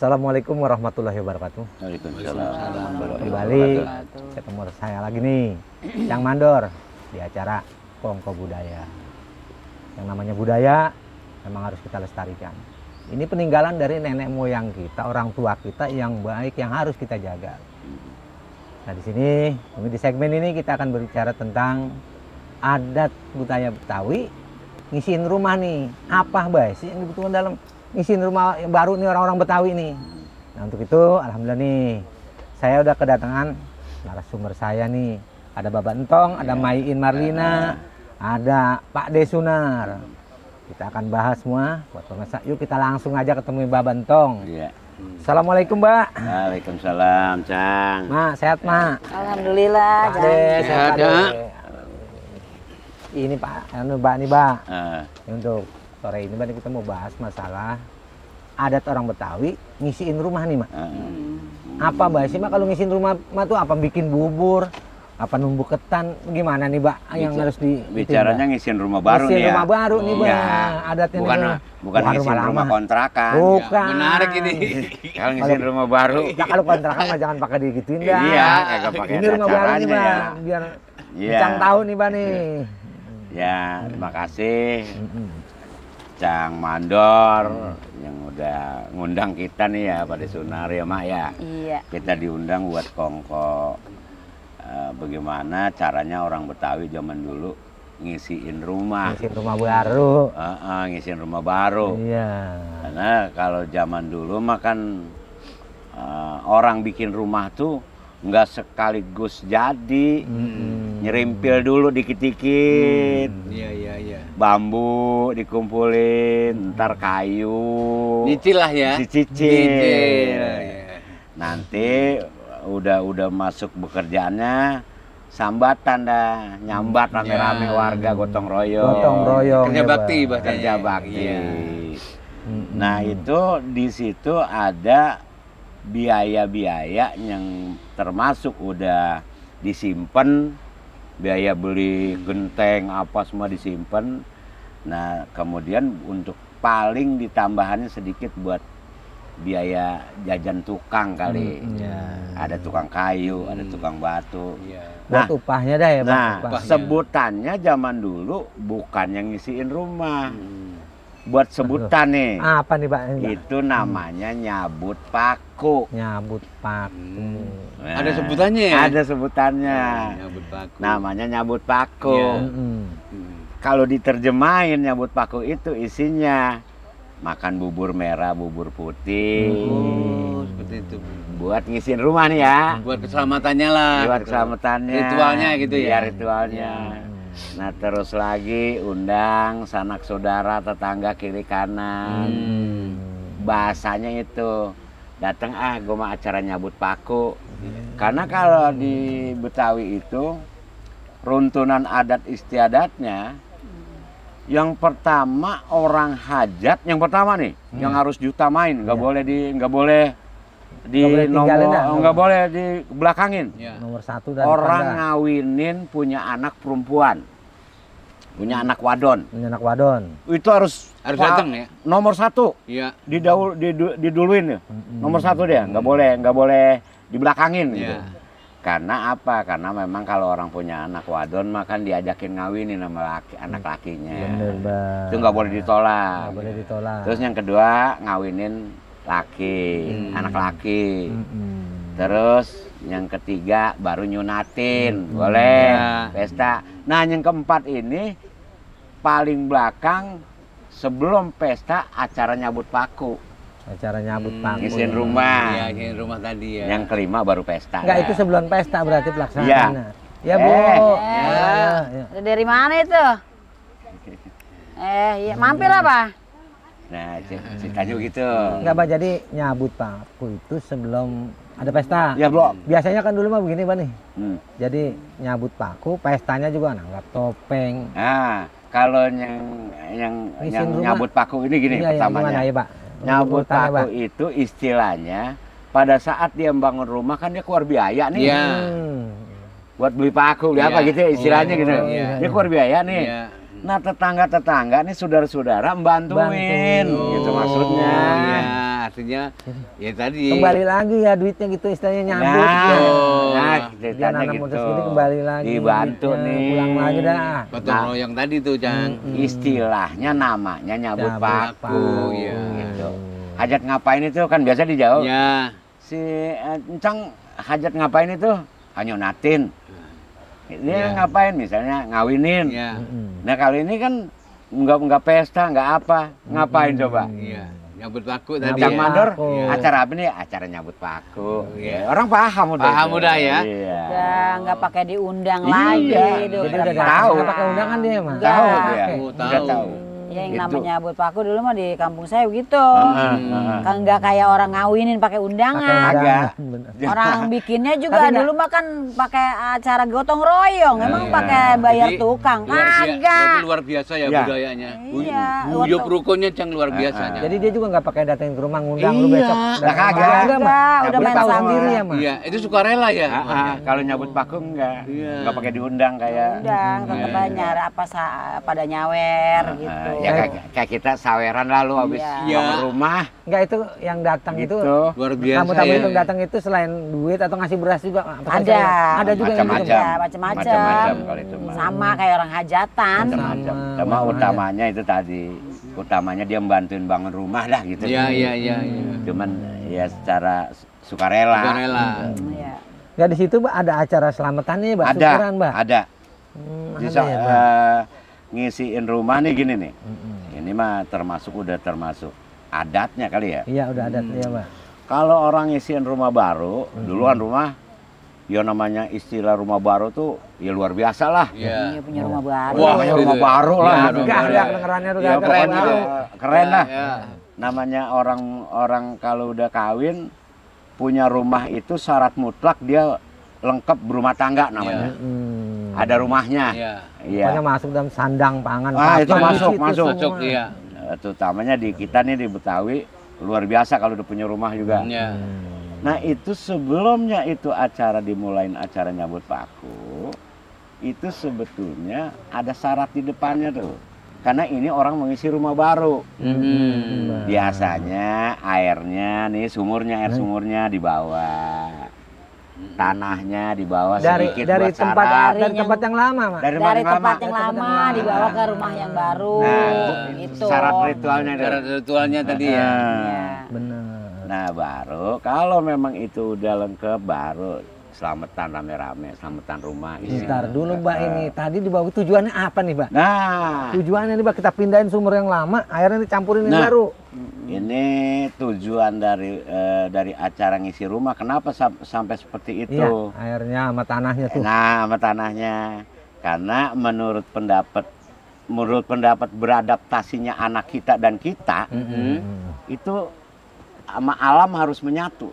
Assalamualaikum warahmatullahi wabarakatuh. Waalaikumsalam. Kembali ketemu saya lagi nih, Cang Mandor di acara Kongko Budaya. Yang namanya budaya memang harus kita lestarikan. Ini peninggalan dari nenek moyang kita, orang tua kita yang baik yang harus kita jaga. Nah di sini, di segmen ini kita akan berbicara tentang adat budaya Betawi, ngisiin rumah nih. Apa sih yang dibutuhkan dalam ngisiin rumah yang baru nih orang-orang Betawi nih. Nah untuk itu alhamdulillah nih saya udah kedatangan narasumber saya nih. Ada Bapak Entong, ada Maiin Marlina, ada Pak Desunar. Kita akan bahas semua buat pemirsa. Yuk kita langsung aja ketemu Bapak Entong. Iya. Assalamualaikum Mbak. Waalaikumsalam, Cang. Mak, sehat Mak? Alhamdulillah. Pak De, sehat Sehat, Pak De. ya. Ini Pak, Mbak nih Mbak. Eh, Untuk sore ini Mbak kita mau bahas masalah adat orang Betawi ngisiin rumah nih Mak. Apa Mbak sih Mak kalau ngisiin rumah Mak tuh apa bikin bubur? Apa numbuk ketan? Gimana nih Mbak yang harus di bicaranya ngisiin rumah baru ngisiin nih ya. rumah baru nih Mbak. Iya. Adatnya Bukan nih. bukan ngisiin rumah lama. kontrakan. Bukan. Menarik ini. Kalau ngisiin rumah baru. Nah, kalau kontrakan mah jangan pakai digituin dah. Iya, kagak pakai Ini rumah baru nih caranya Mbak. ya. Biar Iya. Cang tahu nih Mbak nih. Ya, terima kasih Cang Mandor yang udah ngundang kita nih ya pada Sunar ya Mak ya. Iya. Kita diundang buat kongko bagaimana caranya orang Betawi zaman dulu ngisiin rumah. Ngisiin rumah baru. Ngisiin rumah baru. Iya. Karena kalau zaman dulu mah kan orang bikin rumah tuh nggak sekaligus jadi. Nyerimpil dulu dikit-dikit. Iya. Bambu dikumpulin, ntar kayu. Nyicil lah ya. Dicicil. Iya. Nanti udah masuk bekerjaannya sambatan dah, nyambat rame-rame warga gotong royong. Gotong royong. Kerja ya, bakti Mbak. bahasanya. Kerja bakti. Iya. Nah itu di situ ada biaya-biaya yang termasuk udah disimpan, biaya beli genteng apa semua disimpan. Nah kemudian untuk paling ditambahannya sedikit buat biaya jajan tukang kali. Ada tukang kayu, ada tukang batu. Iya. Buat upahnya dah ya Pak. Nah, upahnya. sebutannya zaman dulu bukan yang ngisiin rumah. Buat sebutan nih. Apa nih Pak? Itu namanya nyabut paku. Nyabut paku. Nah, Ada sebutannya ya? Ada sebutannya. Nyabut paku. Namanya nyabut paku. Iya. Kalau diterjemahin nyabut paku itu isinya makan bubur merah, bubur putih. Oh, seperti itu. Buat ngisiin rumah nih ya. Buat keselamatannya lah. Buat keselamatannya. Ritualnya gitu ya? Iya, ritualnya. Nah terus lagi undang sanak saudara, tetangga kiri kanan. Bahasanya itu datang gue mau acara nyabut paku. Karena kalau di Betawi itu runtunan adat istiadatnya, yang pertama orang hajat, yang pertama nih, yang harus diutamain, nggak boleh nggak boleh dibelakangin. Ya. Nomor satu dari Orang ngawinin punya anak perempuan, punya anak wadon, punya anak wadon. itu harus Datang ya. nomor satu, Iya. diduluin ya. Nomor satu dia, nggak boleh dibelakangin gitu. Iya. Karena apa? Karena memang kalau orang punya anak wadon mah kan diajakin ngawinin sama anak lakinya. Bener Mbak. Itu nggak boleh ditolak. Nggak boleh ditolak. Terus yang kedua ngawinin laki, anak laki. Terus yang ketiga baru nyunatin, boleh pesta. Nah yang keempat ini paling belakang sebelum pesta acara nyabut paku. Acara nyabut paku. Ngisiin rumah. Iya, ngisiin rumah tadi ya. Yang kelima baru pesta. Enggak, itu sebelum pesta berarti pelaksanaannya. Iya. Ya Bu. Ya. Dari mana itu? Iya, mampir apa? Nah, ceritanya gitu. Enggak Pak, jadi nyabut paku itu sebelum ada pesta. Ya, belum. Biasanya kan dulu mah begini Pak nih. Jadi Nyabut paku, pestanya juga nanggap topeng. nah, kalau yang Ngisiin rumah. nyabut paku ini gini Iya, pertamanya. gimana ya Pak? Nyabut Urutannya, paku Pak. itu istilahnya pada saat dia membangun rumah kan dia keluar biaya nih. Iya. Buat beli paku, beli apa Iya. gitu ya istilahnya Oh, gitu. iya. Dia keluar biaya nih. Iya. Nah tetangga-tetangga nih saudara-saudara bantuin Bantuin. gitu maksudnya. Oh, iya. artinya ya tadi. Kembali lagi ya duitnya gitu istilahnya nyambut. Nah, ya. nah Dia ceritanya nanam gitu. modal segini kembali lagi. Dibantu duitnya, nih. Pulang lagi dah. Gotong royong tadi tuh, Cang. Istilahnya namanya nyabut Nyabut paku. paku, iya. Gitu. Hajat ngapain itu kan biasa dijawab. Ya. Si Encang hajat ngapain itu? Nyunatin. Dia Ya. ngapain misalnya ngawinin. Ya. Nah kali ini kan nggak pesta, nggak apa. Ngapain coba? Iya. Nyabut paku tadi. Cang Nyabut ya. Mandor, paku. acara apa nih? Acara nyabut paku. Iya. Ya, orang paham udah. Paham itu. udah ya? Iya. Udah nggak pakai diundang Iya. lagi. Jadi Udah tahu. nggak pakai undangan dia mah. Enggak. Tahu dia. Tahu. Udah tahu. Ya yang Gitu. namanya nyabut paku dulu mah di kampung saya begitu. Heeh. Kan nggak kayak orang ngawinin pakai undangan. Agak. Bener. Orang bikinnya juga Tapi nggak- dulu mah kan pakai acara gotong royong, emang Iya. pakai bayar Jadi, tukang. berarti Kagak. luar biasa ya Iya. budayanya. Iya, Guyup waktu- rukunnya Cang luar biasanya. Jadi dia juga nggak pakai datang ke rumah ngundang lu Iya. besok. Lah, datang kagak. ke rumah. Kagak, Mah. udah Dia main tahu sama. sendiri ya mah. Iya, itu sukarela ya. Kalau nyabut paku enggak. Iya. Enggak pakai diundang kayak. Undang, tetep aja nyari apa pada nyawer gitu. Ya kayak kita saweran lalu habis Iya. bangun rumah Enggak itu yang datang itu gitu. Luar biasa tamu-tamu ya. itu datang itu selain duit atau ngasih beras juga apa Ada. saya? Ada juga yang gitu. Macam-macam. Ya, macam-macam. Macam-macam kalau itu mah. Sama kayak orang hajatan. Macam-macam. Sama, Sama macam-macam. utamanya itu tadi. Utamanya dia membantuin bangun rumah dah gitu. Iya, iya, iya, iya. Cuman ya secara sukarela. Sukarela. Iya. Enggak di situ Mbak ada acara selamatannya Mbak, Ada, syukuran Mbak. ada. Ada ya, Mbak. Ngisiin rumah nih gini nih. Ini mah udah termasuk adatnya kali ya. Iya udah ada ya Mbak. Kalau orang ngisiin rumah baru, duluan rumah, ya namanya istilah rumah baru tuh ya luar biasa lah. Iya. Iya punya rumah baru. Wah, Itu rumah ya. baru Iya, lah. rumah Enggak baru. ada kedengerannya tuh Ya, nggak ada. keren keren itu. itu. Keren lah. Ya. Namanya orang kalau udah kawin punya rumah itu syarat mutlak dia lengkap berumah tangga namanya. Ada rumahnya. Iya. Iya. Pokoknya masuk dalam sandang pangan. Ah, itu papan, masuk, di situ masuk. semua. Masuk, iya. Terutamanya di kita nih di Betawi luar biasa kalau udah punya rumah juga. Iya. Nah itu sebelumnya itu acara dimulain acara nyabut paku, itu sebetulnya ada syarat di depannya tuh. Karena ini orang mengisi rumah baru. Biasanya airnya nih sumurnya, air sumurnya dibawa. Tanahnya dibawa sedikit dari buat tempat syarat. dari tempat yang lama Mbak. Dari paling tempat lama. yang lama dibawa ke rumah yang baru. Nah, gitu. syarat ritualnya tuh. Cara ritualnya tadi ya. Iya. Benar. Nah baru kalau memang itu udah lengkap baru selamatan rame-rame, selamatan rumah. isi. Ntar dulu Mbak ini tadi dibawa tujuannya apa nih Mbak? Nah Tujuannya nih Mbak kita pindahin sumur yang lama, airnya dicampurin yang Nah. baru. ini tujuan dari acara ngisi rumah. Kenapa sampai seperti itu? Iya, airnya sama tanahnya tuh. Nah sama tanahnya. Karena menurut pendapat beradaptasinya anak kita dan kita itu sama alam harus menyatu.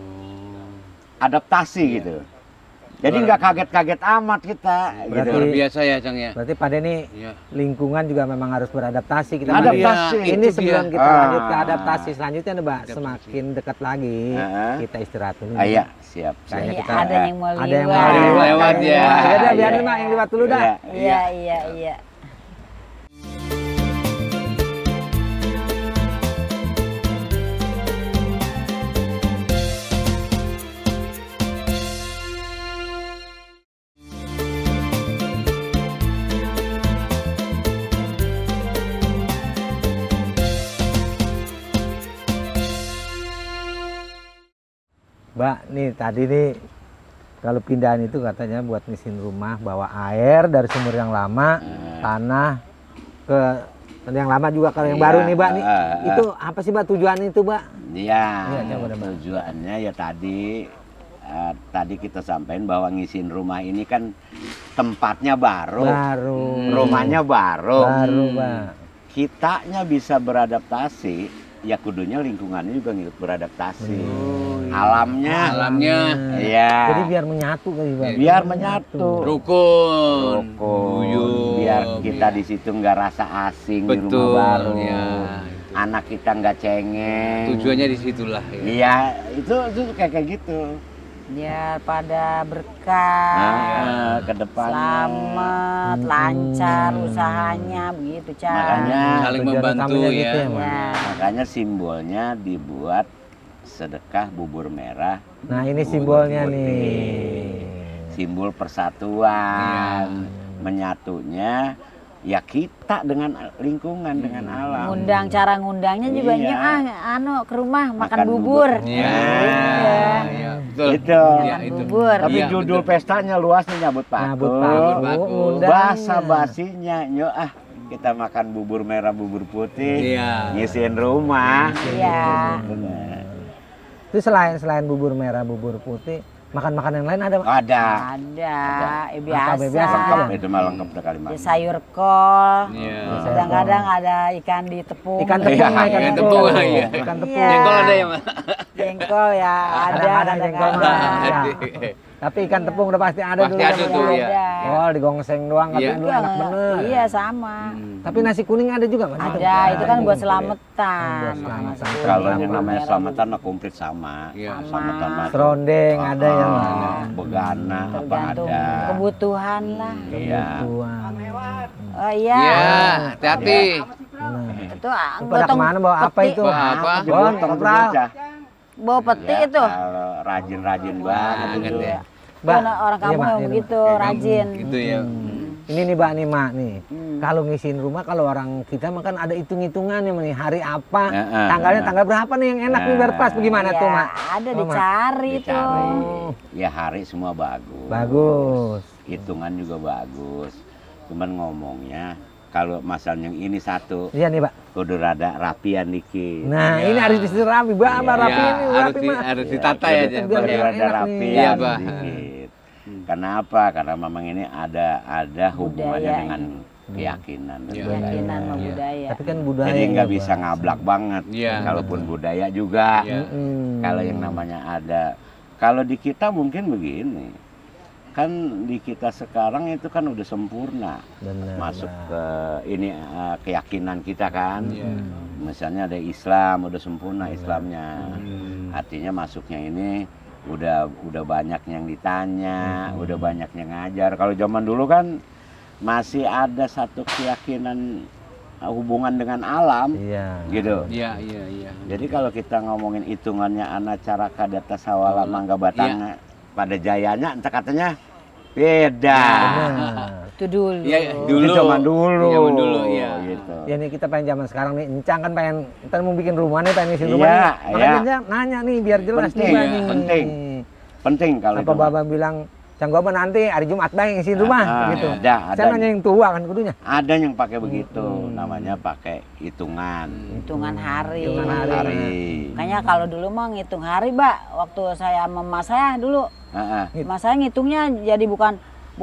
Adaptasi gitu. Jadi nggak kaget-kaget amat kita. Berarti- Gitu. Luar biasa ya, Cang ya. Berarti pada ini Iya. lingkungan juga memang harus beradaptasi. Kita Adaptasi, ini itu sebelum dia. kita Ah. lanjut ke adaptasi selanjutnya nih Mbak, semakin dekat lagi kita istirahat dulu. Ah, iya, siap. Kayaknya Iya, kita- ada yang mau Ada yang lewat. Ada yang lewat, ya. Ya udah biarin Iya. Mbak yang lewat dulu dah. Iya, iya, iya. Mbak, nih tadi nih kalau pindahan itu katanya buat ngisiin rumah, bawa air dari sumur yang lama, tanah ke yang lama juga kalau yang Iya, baru nih Mbak nih. ah. Itu apa sih Mbak tujuan itu Mbak? Iya, Iya, coba deh, Mbak. tujuannya ya tadi kita sampaikan bahwa ngisiin rumah ini kan tempatnya baru, Baru. rumahnya baru. Baru Mbak. Kitanya bisa beradaptasi, ya kudunya lingkungannya juga ngikut beradaptasi. Alamnya, Alamnya iya. Jadi biar menyatu kali Mbak. Biar menyatu. rukun, Rukun. guyup. Biar kita di situ nggak rasa asing di Betul, rumah baru. ya. Anak kita nggak cengeng. Tujuannya disitulah ya. Iya, itu kayak gitu. Biar pada berkah, ke depannya. selamat, lancar usahanya begitu, Cang. Makanya Saling tujuan membantu utamanya ya. gitu ya, Mak. Ya. makanya simbolnya dibuat sedekah bubur merah. Nah ini bubur simbolnya putih. nih. Simbol persatuan, menyatunya ya kita dengan lingkungan, dengan alam. Ngundang, cara ngundangnya juga Iya. anu ke rumah makan Makan bubur. Iya. Iya. Iya, betul. Itu. Iya, Makan itu. bubur. Tapi Iya, judul betul. pestanya luas nih, nyabut Nyabut paku. paku, Paku. undangnya. Bahasa basinya, nyo kita makan bubur merah, bubur putih, Iya. ngisiin rumah. Iya. Itu selain bubur merah, bubur putih, makan yang lain ada, Pak? Ada. Ada, Apa, biasa. biasa Lengkap aja? itu mah lengkap sekali Ya, Mak. sayur kol. Iya. Kadang-kadang ada ikan di tepung. Ikan tepung, Iya, Mak, ikan tepung, iya. Ikan tepung. Iya. Jengkol ada ya, Mas? Jengkol ya ada. Kadang-kadang jengkol mah. kadang-kadang. Ya. Tapi ikan tepung udah pasti ada Pasti dulu. ada Pak. tuh, Ada. ya. Oh, digongseng doang, Iya. tapi dulu enak bener. Iya sama. Tapi nasi kuning ada juga, Pak? Ada, itu kan buat Buat selamatan. selamatan. Kalau yang namanya selamatan mah komplit sama. Iya. Selamatan mah. Serondeng ada ya, Mak? Begana apa Tergantung ada. kebutuhan lah. Iya. Tuan. Oh iya. Iya, hati-hati. Nah. Itu Itu pada kemana bawa apa itu? Bawa apa? Bon, kopral. bawa peti Ya, itu. kalau rajin-rajin banget Banget itu. ya. Mbak, Kan orang iya, kampung Mak, yang iya, begitu, Kayak rajin. kamu Gitu ya. Ini nih Mbak nih Mak nih. Hmm. Kalau ngisiin rumah kalau orang kita mah kan ada hitung-hitungannya nih hari apa, Heeh, tanggalnya heeh. tanggal berapa nih yang enak nih biar pas bagaimana Ya, tuh Mak? ada Oh, Mak. dicari Dicari. tuh. Ya hari semua bagus. Bagus. Hitungan juga bagus. Cuman ngomongnya kalau masal yang ini satu Iya nih Pak. kudu rada rapian dikit. Nah Iya. ini harus disuruh rapi, Mbak, Iya. rapi ini, harus, rapi Mak. harus Ya, ditata kudu- ya, biar kudu enak rada nih. rapian Iya, Pak. dikit. Kenapa? Karena memang ini ada hubungannya Budaya dengan keyakinan. dan Iya. budaya. Keyakinan sama Iya. budaya. Tapi kan budaya. Jadi nggak ya, bisa Pak. ngablak banget. Iya. Kalaupun budaya juga. Iya. Kalau yang namanya ada, kalau di kita mungkin begini, kan di kita sekarang itu kan udah sempurna Benar, masuk Pak. ke ini keyakinan kita kan. Iya. Misalnya ada Islam udah sempurna Islamnya, artinya masuknya ini udah banyak yang ditanya, udah banyak yang ngajar. Kalau zaman dulu kan masih ada satu keyakinan hubungan dengan alam, Iya. gitu. Iya, iya, iya. Jadi kalau kita ngomongin hitungannya anacara kadata sawala mangga batangnya pada jayanya entah katanya beda. Benar. Itu dulu. Iya, Itu zaman dulu. Zaman dulu, iya. Gitu. Ya nih kita pengen zaman sekarang nih, Encang kan pengen kita mau bikin rumah nih, pengen ngisi rumah Iya, nih. Makanya iya. dia nanya nih biar jelas Penting, nih Mbak iya, nih. penting. Penting kalau Apa itu. Babang bilang, Cang gua nanti hari Jumat bang ngisi rumah gitu. Ada. Saya nanya yang tua kan kudunya. Ada yang pakai begitu, namanya pakai hitungan. Hitungan hari. Hitungan hari. Makanya kalau dulu mah ngitung hari, Mbak. Waktu saya sama emak saya dulu, Heeh. emak saya ngitungnya jadi bukan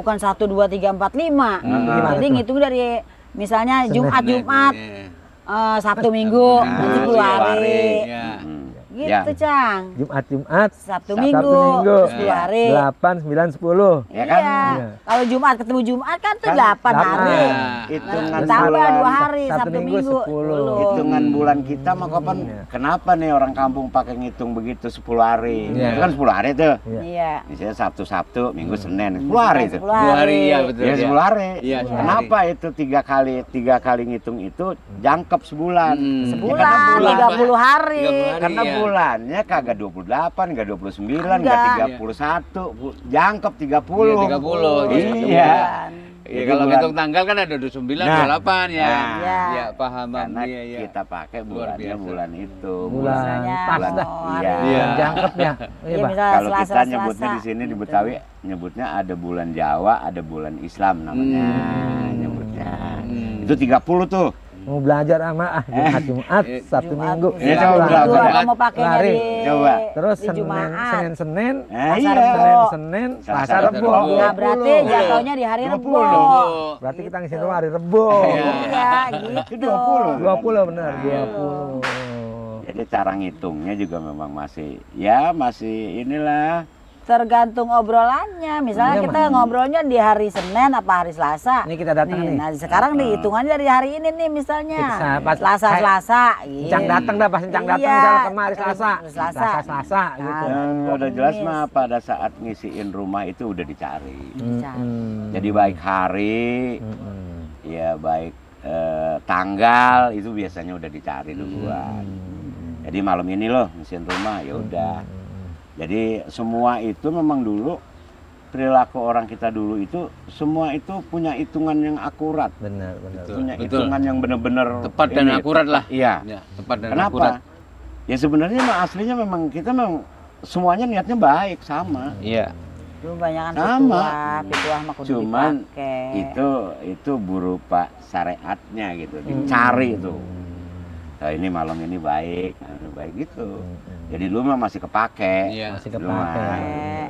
1, 2, 3, 4, 5. Gimana Jadi tuh? ngitung dari misalnya Senin. Jumat, Iya. Sabtu Minggu, nanti 10 hari. Iya. Gitu, Cang. Jumat, Sabtu Sabtu Minggu, Minggu. 10 hari. 8, 9, 10. Ya kan? Iya. Iya. Kalau Jumat ketemu Jumat kan tuh Kan 8 8. hari. Iya. Hitungan Ditambah bulan, 2 hari, Sabtu Sabtu Minggu, Minggu 10. hitungan bulan kita mah kapan? Iya. Kenapa nih orang kampung pakai ngitung begitu 10 hari? Iya. Itu kan 10 hari tuh. Iya. Iya. Misalnya Sabtu, Minggu, Senin, 10 hari tuh. 10 2 hari ya betul. Ya 10 hari. Iya, 10 hari. Kenapa itu tiga kali ngitung itu jangkep sebulan? Sebulan, karena bulan, 30 hari. 30 hari. Karena Iya. bulannya kagak 28, enggak 29, Enggak. enggak 31, jangkep 30. Iya, 30. Iya. Iya, Jadi kalau bulan- ngitung tanggal kan ada 29, Nah. 28 ya. Iya. Iya, paham Bang. Karena Iya, iya. kita pakai Luar bulannya biasa. bulan itu. Bulan Misalnya pas bulan- dah. Iya. Iya. Jangkepnya. Iya, Iya, Pak. misalnya Kalau Selasa, kita nyebutnya Selasa. di sini di Gitu. Betawi nyebutnya ada bulan Jawa, ada bulan Islam namanya nyebutnya. Itu 30 tuh. Mau belajar sama Jumat, Sabtu Jumat, Minggu. Iya, Sabtu coba Minggu, belajar. kamu pakainya Lari. di Coba. Terus di Jumaat. Senin, Eh, Pasar iya. Rebo. Senin, Selasa, Pasar Rabu. Rebo. Nah, berarti 20. jatuhnya di hari Rebo. 20. Berarti kita ngisi rumah hari Rebo. Iya, Itu gitu. 20. 20 benar, 20. Jadi cara ngitungnya juga memang masih inilah Tergantung obrolannya. Misalnya Iya, kita ngobrolnya di hari Senin apa hari Selasa. Ini kita datang nih. Nah, sekarang dihitungannya dari hari ini nih misalnya. Kita pas- Selasa. Encang datang dah, pas Encang datang Iya. misalnya kemarin Selasa. Selasa. gitu. Nah, Yang udah jelas mah pada saat ngisiin rumah itu udah dicari. Mm-mm. Jadi baik hari, Mm-mm. ya baik tanggal itu biasanya udah dicari duluan. Jadi malam ini loh ngisiin rumah, ya udah. Jadi semua itu memang dulu perilaku orang kita dulu itu semua itu punya hitungan yang akurat, Benar. punya Betul. hitungan yang benar-benar Tepat dan ini, akurat lah. Iya. Ya, tepat dan Kenapa? akurat. Ya sebenarnya mah aslinya memang kita memang semuanya niatnya baik sama. Iya. Dulu banyakan Sama. pituah mah kudu Cuman dipakai. itu berupa syariatnya gitu, dicari tuh. Nah, ini malam ini baik, baik gitu. Jadi dulu mah masih kepake. Iya. Masih Dulu kepake. mah.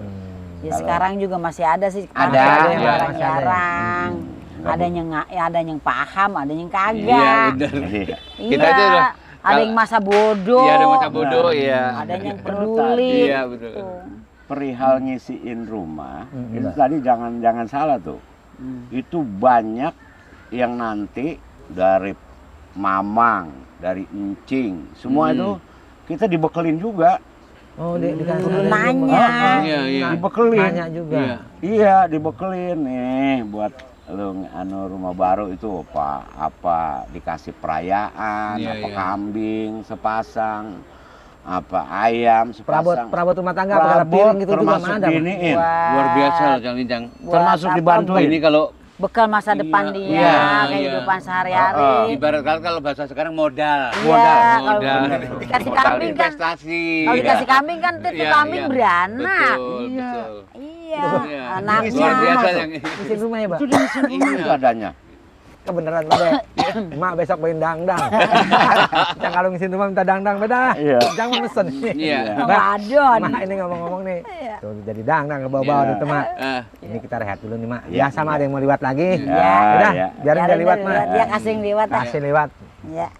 Ya sekarang juga masih ada sih. Ada, masih iya, yang masih ada. jarang. Nggak Ada yang ada yang paham, ada yang kagak. Iya, benar. Iya. Kita itu Iya. udah- Ada yang masa bodoh. Iya, ada masa bodoh, iya. Ada yang Itu peduli. Iya, betul. gitu. Perihal ngisiin rumah, itu Iya. tadi jangan salah tuh. Itu banyak yang nanti dari mamang, dari encing, semua itu kita dibekelin juga. Oh, dikasih Nanya. Iya, iya. Dibekelin. Nanya juga. Iya. Iya, dibekelin nih buat lu rumah baru itu apa dikasih perayaan, Iya, apa iya. kambing sepasang, apa ayam sepasang. Perabot rumah tangga, segala piring gitu juga termasuk mana ada. Pak? diiniin. Luar biasa loh, Jang Linjang. Buat Termasuk apa? dibantuin. Ini kalau Bekal masa Iya, depan dia, iya, kehidupan iya. sehari-hari. ibarat kalau bahasa sekarang modal. Iya, kalau Modal. dikasih Modal kambing kan, Investasi. kalau dikasih kambing kan itu Iya, kambing iya. beranak. Betul, Iya. betul. Iya, Iya. anaknya. Luar biasa tuh. yang Ngisiin rumah ya, Pak? Itu diisiin dulu adanya. Kebeneran Pak. Mak besok main dangdang. Jangan kalau ngisiin rumah minta dangdang beda. Iya. Jangan mesen. Iya. Ramadan. Mak ini ngomong-ngomong nih. Iya. Tuh jadi dangdang ke bawah-bawah Iya. itu Mak. Ah, Ini kita rehat dulu nih Mak. Iya, Ya sama iya. ada yang mau liwat lagi. Iya, Udah, iya. biarin dia liwat Mak. Dia kasih yang liwat. ah. Kasih liwat. Ya.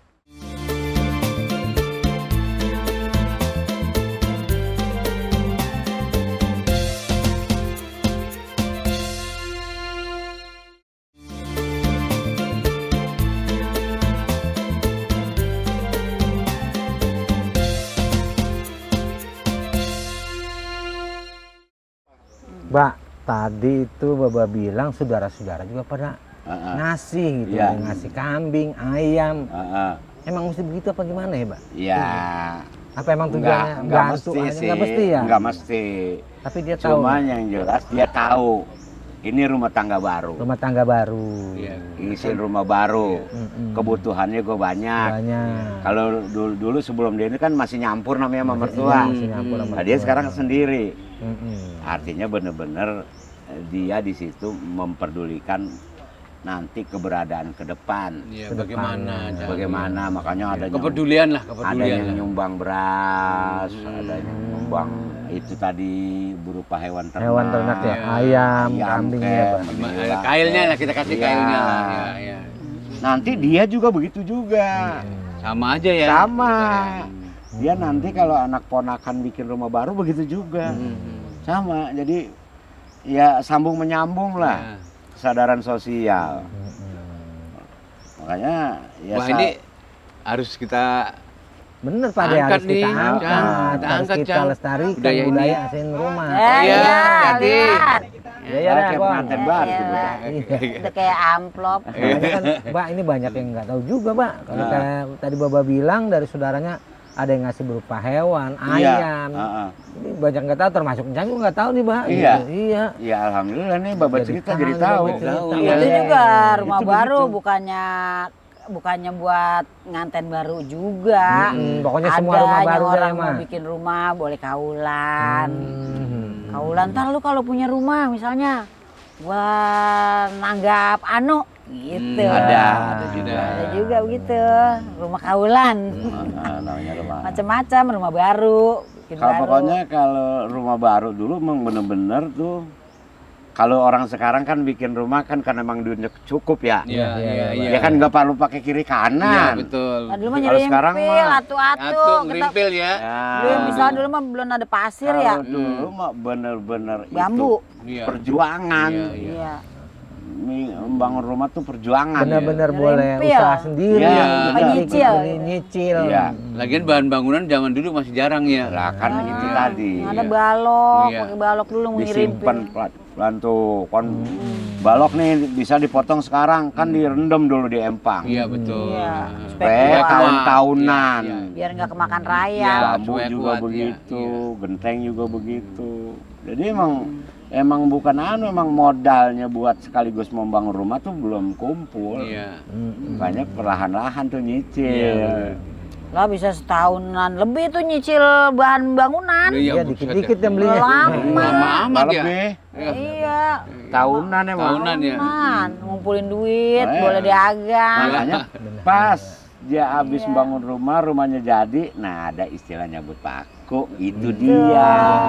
Mbak, tadi itu Baba bilang saudara-saudara juga pada Heeh. ngasih gitu, Iya. ada yang ngasih kambing, ayam. Heeh. Emang mesti begitu apa gimana ya, Mbak? Ya, Apa emang tujuannya enggak bantu mesti aja? sih. Nggak mesti ya? Enggak mesti. Tapi dia tahu Cuman yang jelas dia tahu ini rumah tangga baru. rumah tangga baru. iya. Ngisiin rumah baru. Mm-mm. Kebutuhannya gue banyak. Banyak. Kalau dulu sebelum dia ini kan masih nyampur namanya sama mertua. Masih nyampur sama Nah, dia mertua. sekarang sendiri. Mm-mm. Artinya bener-bener dia di situ memperdulikan nanti keberadaan ke depan. Iya, Ke bagaimana? depannya. Jang? Bagaimana makanya ada yang Kepedulian lah, ada kepedulian yang lah. nyumbang beras, ada yang nyumbang itu tadi berupa hewan ternak. Hewan ternak ya, Iya. ayam, Ayam, kambing ya, kem, Pak. menila, Kailnya lah, kita kasih Iya. kailnya lah. Ya, ya. Nanti dia juga begitu juga. Sama aja ya. Sama. Kita Dia nanti kalau anak ponakan bikin rumah baru begitu juga. ya. Sama. Jadi ya sambung menyambung lah Ya. kesadaran sosial. Mm-mm. Makanya ya Wah, ini harus kita Bener Pak, dia Angkat harus kita nih, angkat, Jang. Kita harus angkat, kita Jang. lestarikan Budaya ini. budaya asing rumah. Eh, Iya, iya, jadi. lihat. Ya ya Kayak Bang. pengantin baru Iya, tuh, Pak. Bang. Iya. Udah kayak amplop. Makanya kan, Mbak, ini banyak yang nggak tahu juga, Mbak. Kalau Nah. kayak tadi Baba bilang dari saudaranya ada yang ngasih berupa hewan, Iya. ayam. Heeh. Ini banyak nggak tahu, termasuk Encang juga nggak tahu nih, Mbak. Iya. Gitu. Iya. Ya alhamdulillah nih babat Jadi cerita tahu, jadi tahu. Babat cerita. Iya. Itu juga rumah Itu baru begitu. bukannya buat nganten baru juga. Pokoknya Ada semua rumah yang baru orang deh, mau Mah. bikin rumah boleh kaulan. Hmm. Kaulan, ntar lu kalau punya rumah misalnya gua nanggap anu gitu. Ada juga. Ada juga begitu, rumah kaulan. Namanya rumah. Macam-macam rumah baru, bikin Kalau baru. pokoknya kalau rumah baru dulu memang bener-bener tuh Kalau orang sekarang kan bikin rumah kan karena emang duitnya cukup ya. Iya. Ya kan nggak perlu pakai kiri Iya, kanan. betul. Nah, dulu mah Kalau sekarang nyerimpil, mah atu-atu. Atu Kita ngerimpil ya. belum, misalnya dulu mah belum ada pasir ya. Kalau dulu mah bener-bener Bambu. itu Iya. perjuangan. Iya. Membangun rumah tuh perjuangan. Benar-benar Ya. boleh Nyerimpil. usaha sendiri. Iya, Beli, nyicil. nyicil. Iya. Lagian bahan bangunan zaman dulu masih jarang ya. Lah kan itu tadi. Ada balok, Iya. pakai balok dulu Disimpan ngirimpil. pelan tuh kan balok nih bisa dipotong sekarang kan direndam dulu di empang. Iya betul. Iya. Nah. Supaya kuat. Tahun-tahunan. Iya, iya. Biar nggak kemakan Iya. raya. Bambu supaya juga kuat, begitu, iya. genteng juga begitu. Jadi emang bukan emang modalnya buat sekaligus membangun rumah tuh belum kumpul. Iya. Banyak perlahan-lahan tuh nyicil. Iya. Lah bisa setahunan lebih tuh nyicil bahan bangunan. Iya, buset dikit-dikit ya. yang belinya. Lama. Lama amat ya. Lebih Iya. tahunan emang. Tahunan ya. Tahunan. Ngumpulin duit, Iya. boleh dagang. Makanya pas dia habis Iya. bangun rumah, rumahnya jadi, nah ada istilah nyabut paku, itu Iya. dia.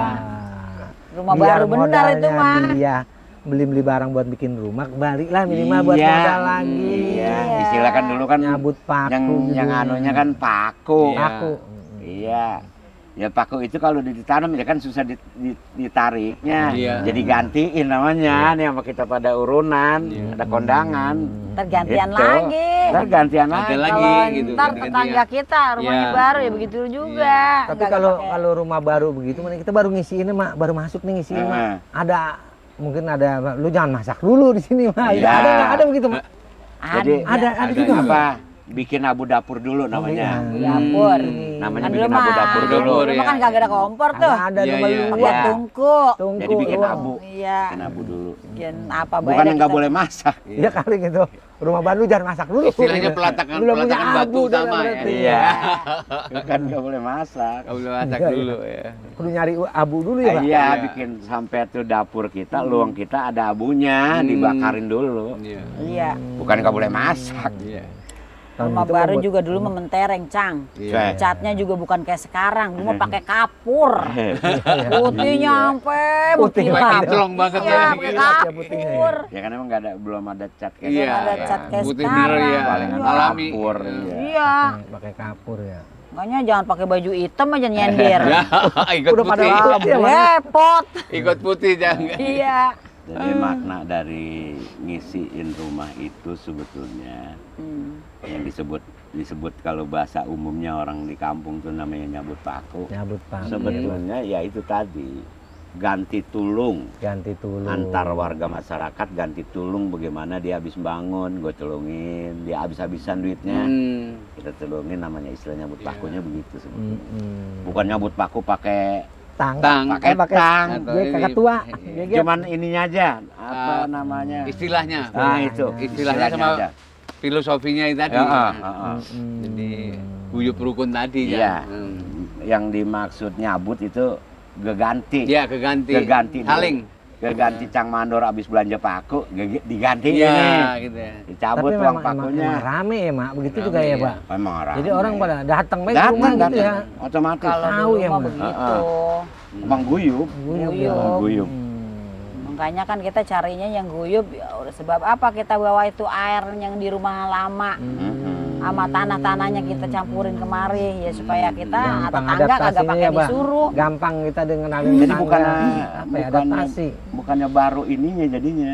Rumah Biar baru benar itu modalnya mah. Dia beli barang buat bikin rumah, baliklah minimal buat Iya. modal lagi. Iya, istilah kan dulu kan Nyabut paku. yang judulnya. anunya kan paku. Iya. Paku. Iya. Ya paku itu kalau ditanam ya kan susah ditariknya. Iya. Jadi gantiin namanya nih sama kita pada urunan, ada kondangan. Tergantian Gitu. lagi. Ntar gantian Gantian lagi. lagi. Kalau gitu, ntar ganti-gantian. tetangga kita rumahnya Iya. baru ya begitu juga. Tapi Nggak kalau pakai- kalau rumah baru begitu, mana kita baru ngisiin mak, baru masuk nih ngisiin mak. Heeh. Ada mungkin ada, lu jangan masak dulu di sini mak. Iya. Ada nggak? Ada begitu mak? Jadi Ada Ada juga. juga. apa? Bikin abu dapur dulu namanya. dapur. Namanya Kan bikin dulu abu mah- dapur dulu. Dapur, dulu ya. kan kagak ada kompor tuh. Ada Iya, rumah iya. lu. Pakai Iya. tungku. Tungku. Jadi bikin lu. abu. Iya. Bikin abu dulu. Bikin apa Bukan baik yang nggak boleh masak. Iya kali gitu. Rumah baru jangan masak dulu. Istilahnya pelatakan Belum punya batu abu dah utama ya. berarti. Iya. Kan nggak boleh masak. Kau boleh masak Iya, dulu ya. Perlu nyari abu dulu ya pak. Iya, Iya. bikin sampai tuh dapur kita, luang kita ada abunya, dibakarin dulu. Iya. Iya. Bukan nggak boleh masak. Iya. Tahun Rumah itu baru kan juga dulu mementereng, Cang. Iya. Catnya juga bukan kayak sekarang, dulu mah pakai kapur. Putihnya sampai Putih mengkilap. banget. Kinclong banget Iya, ya. pakai Kilat ya putihnya ya. kapur. Ya kan emang belum ada cat kayak Iya. ada sekarang. cat kayak Putih sekarang. bener ya. Palingan Alami. kapur. Iya. Iya. pakai kapur ya. Makanya jangan pakai baju hitam aja nyender. Ya, ikut Udah pada putih. putih ya, Mak? Repot. Ikut putih jangan. Iya. Jadi makna dari ngisiin rumah itu sebetulnya Hmm. yang disebut kalau bahasa umumnya orang di kampung tuh namanya nyabut paku. Nyabut paku. Sebetulnya ya itu tadi ganti tulung Ganti tulung. antar warga masyarakat, ganti tulung bagaimana dia habis bangun, gue tulungin, dia habis-habisan duitnya, kita tulungin, namanya istilah nyabut pakunya begitu sebetulnya. Bukan nyabut paku pakai Tang. Tang. pakai tang, Atau Dia ini- kakak tua. Iya. Dia cuman ininya aja apa Ah, namanya? Istilahnya. Nah itu Istilahnya sama aja. filosofinya itu tadi. Ya, Jadi guyup rukun tadi Iya. ya. Yang dimaksud nyabut itu geganti. Iya, keganti. Keganti dulu. Saling. Keganti Cang Mandor habis belanja paku, diganti Iya, ini. gitu ya. Dicabut Tapi uang memang pakunya. rame ya mak. Begitu Rame, juga ya ya. pak. Memang rame. Jadi orang pada datang baik ke datang, rumah gitu datang. ya. Otomatis. Kalau Tahu dulu ya, mah Mak? begitu. Emang guyup. Guyup. Guyup. Guyup. Makanya kan kita carinya yang guyup. Ya udah, sebab apa kita bawa itu air yang di rumah lama. Sama tanah-tanahnya kita campurin kemari ya supaya kita atau tangga kagak adaptasinya pakai ya, Pak. disuruh. Gampang kita dengan ada Jadi tangga. bukan apa ya, adaptasi. bukannya baru ininya jadinya.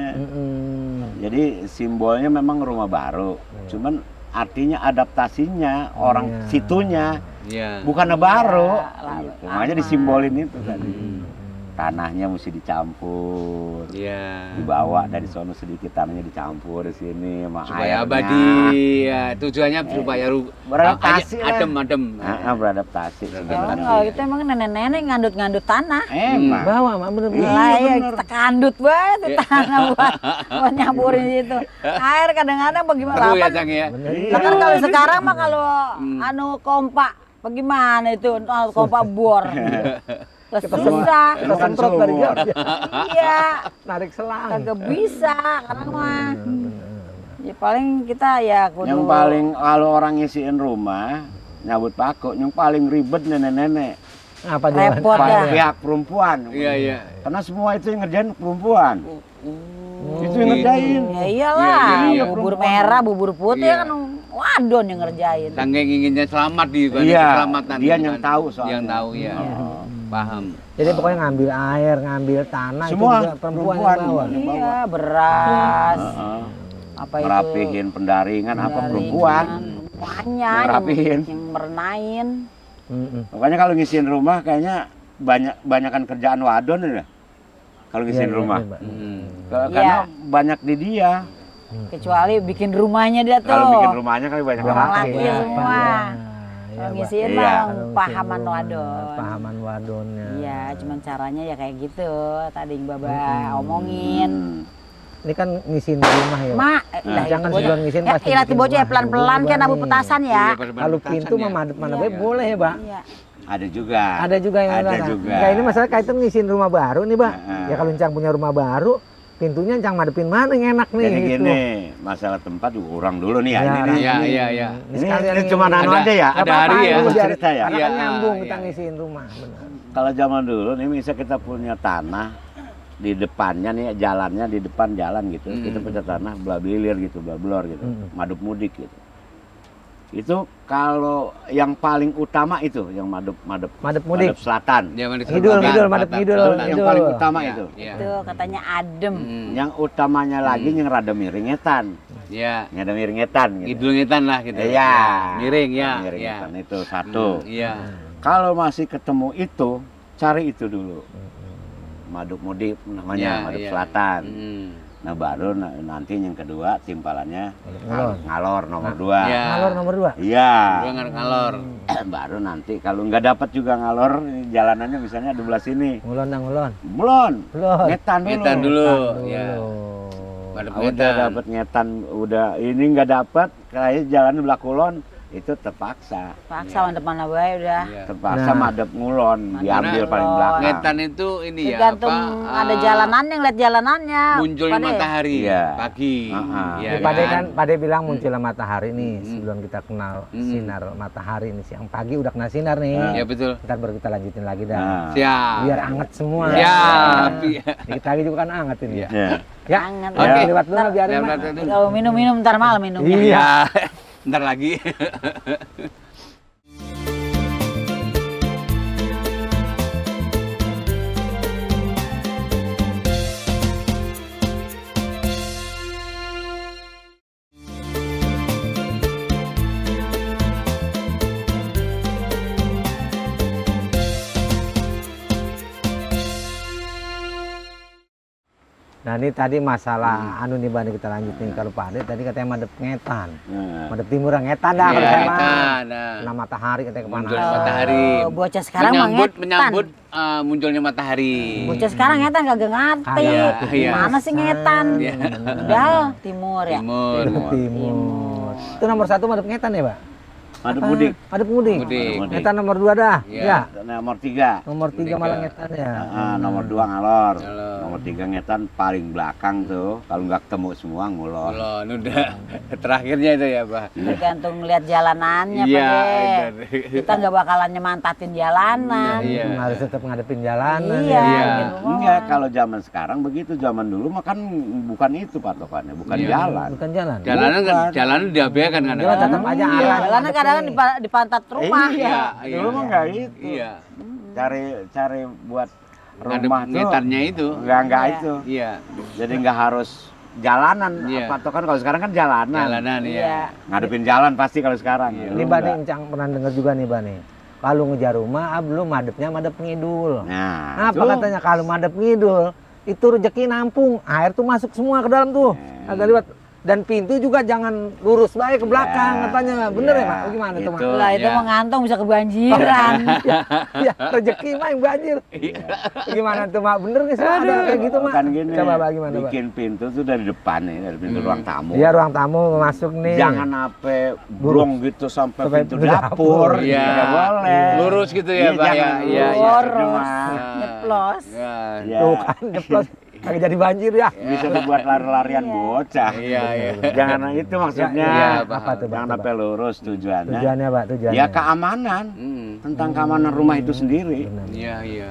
Jadi simbolnya memang rumah baru. Cuman artinya adaptasinya orang Iya. situnya Iya. bukannya baru. lah, Gitu. Makanya disimbolin itu tadi. Tanahnya mesti dicampur. Iya. Dibawa dari sono sedikit tanahnya dicampur di sini sama Supaya airnya. abadi. Ya, tujuannya supaya Beradaptasi lah. adem-adem. Beradaptasi sebenarnya. Kalau itu emang nenek-nenek ngandut-ngandut tanah. Emang. Bawa mak bener-bener. Lah ya kita kandut banget tuh tanah buat nyaburin itu. Air kadang-kadang bagaimana? Seru ya, Apa? Cang ya? Nah, kan kalau sekarang mah kalau anu kompak bagaimana itu kompak bor. Terus susah. Kita semprot dari jauh. Iya, Narik selang. kagak bisa karena mah. Ya paling kita ya kudu Yang paling kalau orang ngisiin rumah nyabut paku, yang paling ribet nenek-nenek. Apa Repot jawaban? dah. Pihak perempuan. Iya, iya. Karena semua itu yang ngerjain perempuan. Itu yang ngerjain. Ya iyalah, Iya, bubur merah, bubur putih Iya. kan wadon yang ngerjain. Saking inginnya selamat di Iya, keselamatan. dia gitu yang kan. tahu soalnya. Yang tahu ya. Paham. Jadi pokoknya ngambil air, ngambil tanah Semua itu juga perempuan yang bawa. Iya, beras. Heeh. Apa itu? Ngerapihin pendaringan apa Pendaringan, perempuan. semuanya Ngerapihin. yang merenain. Makanya kalau ngisiin rumah kayaknya banyakan kerjaan wadon ya. Kalau ngisiin Iya, rumah. iya, Mbak. Karena banyak di dia. Kecuali bikin rumahnya dia tuh. Kalau bikin rumahnya kali banyak Orang orang. laki Iya, semua. iya, Kalau Mbak. ngisiin Iya. mah Kalau pahaman ngisiin rumah, wadon. Pahaman wadonnya. Iya, cuman caranya ya kayak gitu. Tadi yang Baba omongin. Ini kan ngisiin rumah ya. Mak, jangan sebelum ngisiin pasti ya bikin bocah rumah. pelan-pelan kan Dulu abu nih. petasan ya. Iya, Kalau petasan pintu ya. mah madep-madep Iya. boleh ya, Pak. Iya. Ada juga. Ada juga yang Ada larang. juga. Nah, ini masalah kaitan ngisiin rumah baru nih, Pak. Heeh. Ya kalau Encang punya rumah baru, pintunya Encang madepin mana yang enak nih Jadi gitu. gini, masalah tempat kurang dulu nih ya. Ya, Ini nih. Iya, iya, iya. Ini cuma nano Ada- aja ya. ada Nggak hari apa-apa, ya. itu biar- Cerita ya. Karena Iya, kan nyambung iya. kita ngisiin rumah, benar. Kalau zaman dulu nih bisa kita punya tanah di depannya nih jalannya di depan jalan gitu. Kita punya tanah blabilir gitu, blablor gitu. Madep mudik gitu. Itu kalau yang paling utama itu yang madep Madep mudik. madep selatan. Zaman itu Ngidul, selatan, ngidul, madep selatan, ngidul. selatan. Yang Itu. paling utama Iya, itu. Iya. Itu katanya adem. Yang utamanya lagi yang rada miringetan. Iya. Ada miringetan gitu. Ngidul-ngitan lah gitu. Iya. Miring ya. Iya. Miringetan itu satu. Iya. Kalau masih ketemu itu, cari itu dulu. Madep mudik namanya, madep Iya. selatan. Hmm. Nah baru nanti yang kedua timpalannya Ngalor. ngalor nomor 2. Iya. Ngalor nomor 2. Iya. Gua ngalor. Baru nanti kalau nggak dapat juga ngalor jalanannya misalnya di belah sini. Ngulon dah ngulon. Belum. Belum. Ngetan dulu. Ngetan dulu. Dulu. Ya. Madep Udah ngetan. dapat ngetan, udah ini nggak dapat, kayak jalan di belah kulon itu terpaksa. Paksa mantep mana bae udah. Iya. Terpaksa Nah. madep ngulon, diambil ngulon. paling belakang. Ngetan itu ini ya Tergantung apa? ada jalanannya, ngeliat jalanannya. Munculnya Pade. matahari Iya. pagi. Iya, Jadi Pade bilang munculnya matahari nih sebelum kita kenal Hmm. sinar matahari nih siang pagi udah kena sinar nih. Ya betul. Ntar baru kita lanjutin lagi dah. Nah. Siap. Biar anget semua. Siap. Dikit lagi juga kan anget ini. Iya. Ya. Ya. Anget. Oke, Ya. lewat dulu lah, biarin Lewat Mak. dulu. Kalau minum-minum ntar malam minumnya. Iya. Ntar lagi. Nah ini tadi masalah anu nih Bani kita lanjut nih. Kalau Pak Ade tadi katanya madep ngetan. Nah. Madep timur ngetan dah kalau Iya, saya mah. ngetan, nah. Kena matahari katanya kemana. Munculnya matahari. Bocah sekarang mah ngetan. menyambut munculnya matahari. Bocah sekarang ngetan kagak ngerti. Iya, iya. Mana sih ngetan? Iya. Udah timur ya. Timur. Timur. Itu nomor 1 madep ngetan ya Pak? Madep mudik. Madep mudik. Mudik. Ngetan nomor 2 dah. Iya. Ya. Nomor 3. Nomor 3 malah ngetan ya. Nomor 2 ngalor. Ngalor. Nomor 3 ngetan paling belakang tuh. Kalau nggak ketemu semua ngulon. Ulon udah terakhirnya itu ya, Pak. Tergantung lihat jalanannya Iya, Pade. bener. Kita nggak bakalan nyemantatin jalanan. Iya. Harus tetap ngadepin jalanan. Iya. ya. Iya. bikin rumah. Enggak, kalau zaman sekarang begitu. Zaman dulu mah kan bukan itu patokannya, bukan Iya. jalan. Bukan jalan. Jalanan diabaikan kan. Jalan tetap aja Iya, arah. jalanan kadang di pantat rumah. Iya, Iya, dulu mah nggak itu. Iya. Cari buat Ngadep rumah tuh ngetannya itu. nggak Iya. itu. Iya. Jadi nggak harus jalanan. Iya. Patokan kalau sekarang kan jalanan. Jalanan Iya. ya. Ngadepin jalan pasti kalau sekarang. Iya. Ini Dulu Bani nggak. Encang pernah dengar juga nih Bani. Kalau ngejar rumah, belum madepnya madep ngidul. Nah, Apa tuh. katanya kalau madep ngidul itu rezeki nampung, air tuh masuk semua ke dalam tuh. Agak lewat dan pintu juga jangan lurus baik ke belakang Ya, katanya. Bener ya, ya, Pak? Gimana tuh, Mak? itu. Lah itu Iya. mah ngantong bisa kebanjiran. Ya, rezeki mah yang banjir. Gimana tuh, Mak? Bener nggak sih ada kayak gitu, Mak? Kan gini, Coba bagaimana, Pak? bikin pintu tuh dari depan nih, dari pintu ruang tamu. Iya, ruang tamu masuk nih. Jangan sampai brong gitu sampai Sampai pintu pintu dapur. Iya. Nggak boleh. Lurus gitu ya, Pak, ya. jangan Iya, lurus. iya. Boros, Cuma nyeplos. Ya. ya, Tuh kan, nyeplos. Kagak jadi banjir ya. bisa dibuat lari-larian bocah. Iya, iya. Jangan itu maksudnya. Iya, apa tuh, Pak? Jangan Coba. sampai lurus tujuannya. Tujuannya, Pak, tujuannya. Ya keamanan. Hmm. Tentang keamanan rumah itu sendiri. Bener. Iya, iya.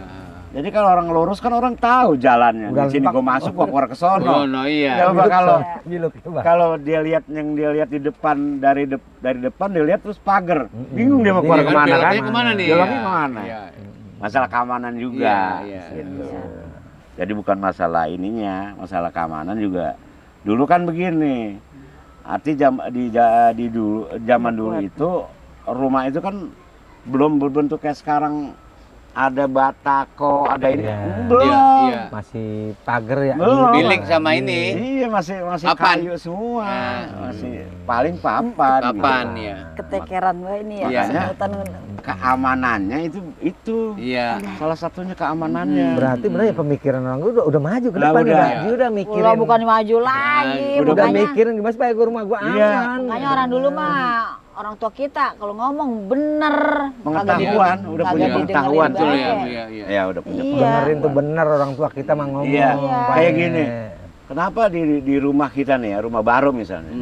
Jadi kalau orang lurus kan orang tahu jalannya. Udah Di sini lempak. gua masuk, gua keluar ke Oh, sono. no, iya. Coba kalau Giluk itu, Bang. kalau dia lihat yang dia lihat di depan dari depan dia lihat terus pagar. Bingung dia mau keluar Bingung, kemana kan? beloknya kemana nih? Beloknya Iya, kemana? iya. Masalah keamanan juga. Iya, iya. Gitu. Jadi bukan masalah ininya, masalah keamanan juga. Dulu kan begini. Arti zaman dulu itu rumah itu kan belum berbentuk kayak sekarang, ada batako, ada ini. Iya. Belum. Iya, iya. Masih pagar ya. Belum. Bilik sama ini. Iya, masih Papan. kayu semua. Nah. Masih paling papan. Kapan gitu. ya? Ketekeran gue ini ya. Iya. Sebutan Keamanannya itu. Iya. Salah satunya keamanannya. Berarti benar ya pemikiran orang lu udah maju ke Lah, depan ya, udah. Bang. Dia udah mikirin. Udah bukan maju lagi, udah udah makanya, mikirin gimana supaya gua rumah gua aman. Iya. makanya orang dulu mah orang tua kita kalau ngomong bener. Pengetahuan, udah punya didengerin pengetahuan baik. Betul ya, Baik. iya, iya. Ya udah punya Iya. Benerin tuh bener orang tua kita mah ngomong. Iya. Pak. Kayak gini. Kenapa di rumah kita nih ya, rumah baru misalnya.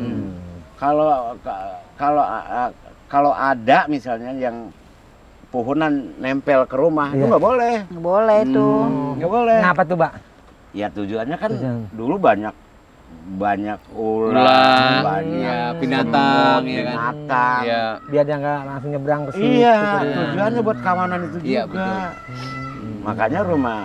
Kalau ada misalnya yang pohonan nempel ke rumah, itu Iya. nggak boleh. Nggak boleh tuh. Nggak boleh. Kenapa tuh, Pak? Ya tujuannya kan Tujuan. dulu banyak ular, Ulang, banyak ya, binatang, semut, ya kan? binatang. Iya. Biar dia nggak langsung nyebrang ke situ. Iya, gitu ya. tujuannya buat keamanan itu Iya, juga. betul. Makanya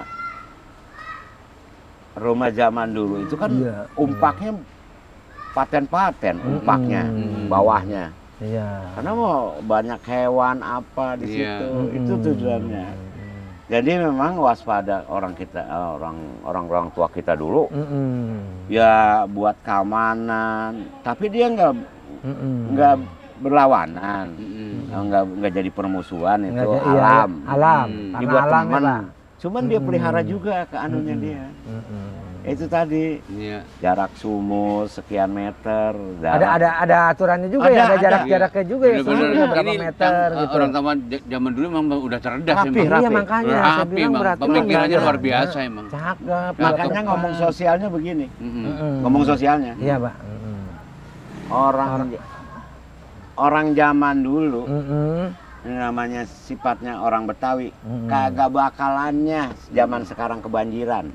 rumah zaman dulu itu kan Iya. umpaknya paten-paten, umpaknya Mm-mm. bawahnya. Iya. Karena mau banyak hewan apa di Iya. situ, itu tujuannya. Jadi memang waspada orang orang tua kita dulu, ya buat keamanan. Tapi dia nggak berlawanan, nggak jadi permusuhan itu Nggak, iya, alam. alam. Karena Dibuat alam ya, teman. Pak. Cuman dia pelihara juga ke anunya dia. Itu tadi Iya. jarak sumur sekian meter. Ada aturannya juga ya, ada Ada. jarak-jaraknya juga ya. Bener-bener. Soalnya berapa Ini meter yang, gitu. orang zaman dulu memang udah cerdas Rapi, emang. rapi. Iya makanya saya Rapi, bilang Bang. berarti Pemikirannya belajar. luar biasa emang. Cakep. Makanya cakep, ngomong Pak. sosialnya begini. Mm-mm. Ngomong sosialnya. Iya, Pak. Orang zaman dulu Mm-mm. ini namanya sifatnya orang Betawi, Mm-mm. kagak bakalannya zaman sekarang kebanjiran.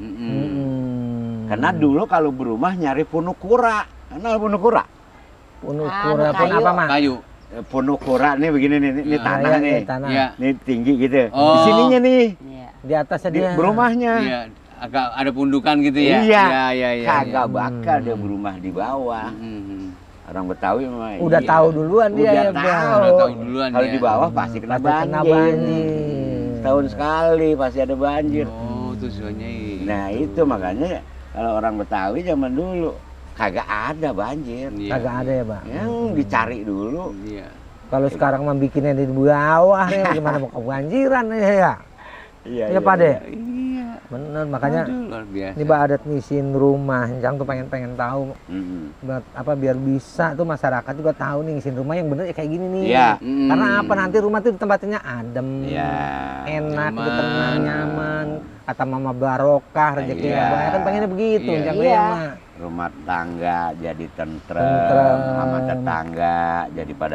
Mm-mm. Karena dulu kalau berumah nyari punukura. Kenal punukura? Punukura pun kayu. apa, Mak? Kayu. Punukura nih begini nih, ini Iya, tanah Iya, nih. tanah. Iya. Ini tinggi gitu. Oh. Di sininya nih, Iya. Di atasnya di dia. berumahnya. Iya, agak ada pundukan gitu ya. Iya. Iya. Kagak bakal dia berumah di bawah. Mm-mm. Orang Betawi memang Udah iya. tahu duluan dia Udah ya, tahu. Bang. Udah tahu duluan Kalau ya. di bawah pasti kena Pasti kena banjir. banjir. Tahun sekali pasti ada banjir. Oh, tujuannya ini. Nah itu makanya kalau orang Betawi zaman dulu kagak ada banjir. Iya. Kagak ada ya, Bang. Yang dicari dulu. Iya. Kalau sekarang mah bikinnya di bawah nih, gimana mau kebanjiran nih ya? Iya, Iya, Pak De. Iya. Bener, makanya Aduh, luar biasa. ini Mbak adat ngisin rumah, yang tuh pengen tahu Mm-mm. biar bisa tuh masyarakat juga tahu nih ngisin rumah yang bener ya kayak gini nih. Iya. Mm. Karena apa nanti rumah tuh tempatnya adem, Iya. enak, gitu, Nyaman. tenang, nyaman. Kata Mama barokah rezekinya Iya. banyak kan pengennya begitu, Iya. jangan Iya. mah. Rumah tangga jadi tentrem, Tentrem. sama tetangga jadi pada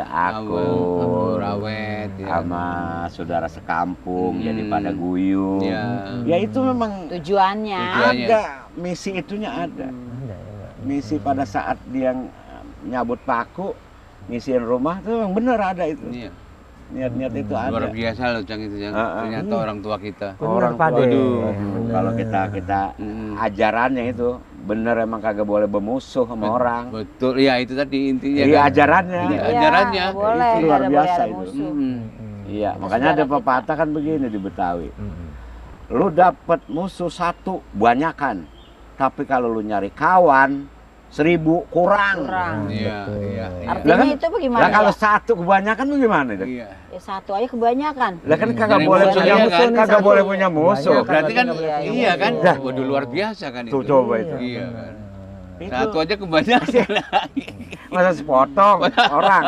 akur, Rawet. Ya. sama saudara sekampung jadi pada guyup. Iya. Ya itu memang Tujuannya. Tujuannya. ada, misi itunya ada. Ada ya, Mbak. Misi pada saat dia nyabut paku, ngisiin rumah tuh memang bener ada itu. Iya. Niat-niat itu Luar ada. biasa loh, Cang, itu Cang. Iya. Ternyata orang tua kita. Bener, Orang Pak tua, De. aduh. Bener. Kalau kita ajarannya itu bener emang kagak boleh bermusuh sama orang. Betul, ya itu tadi intinya. Iya kan. ajarannya. Iya. Iya, Ajarannya. nggak boleh, Itu nggak luar ada biasa boleh ada itu. musuh. Mm-mm. Iya, makanya ada Saudara kita. pepatah kan begini di Betawi. Mm-mm. Lu dapet musuh satu banyakan, tapi kalau lu nyari kawan 1000 kurang. Kurang. Iya, Betul. iya. Artinya Lah kan- itu bagaimana? Lah kalau Ya? satu kebanyakan tuh gimana itu? Iya. Ya, satu aja kebanyakan. Lah kan kagak Dari boleh musuh punya aja musuh, kan? kagak Satu. boleh punya musuh. Banyak. Berarti kan Iya, iya kan? Dah. Waduh, luar biasa kan itu. Tuh coba itu. Iya kan. Itu Satu aja kebanyakan. masa sepotong orang.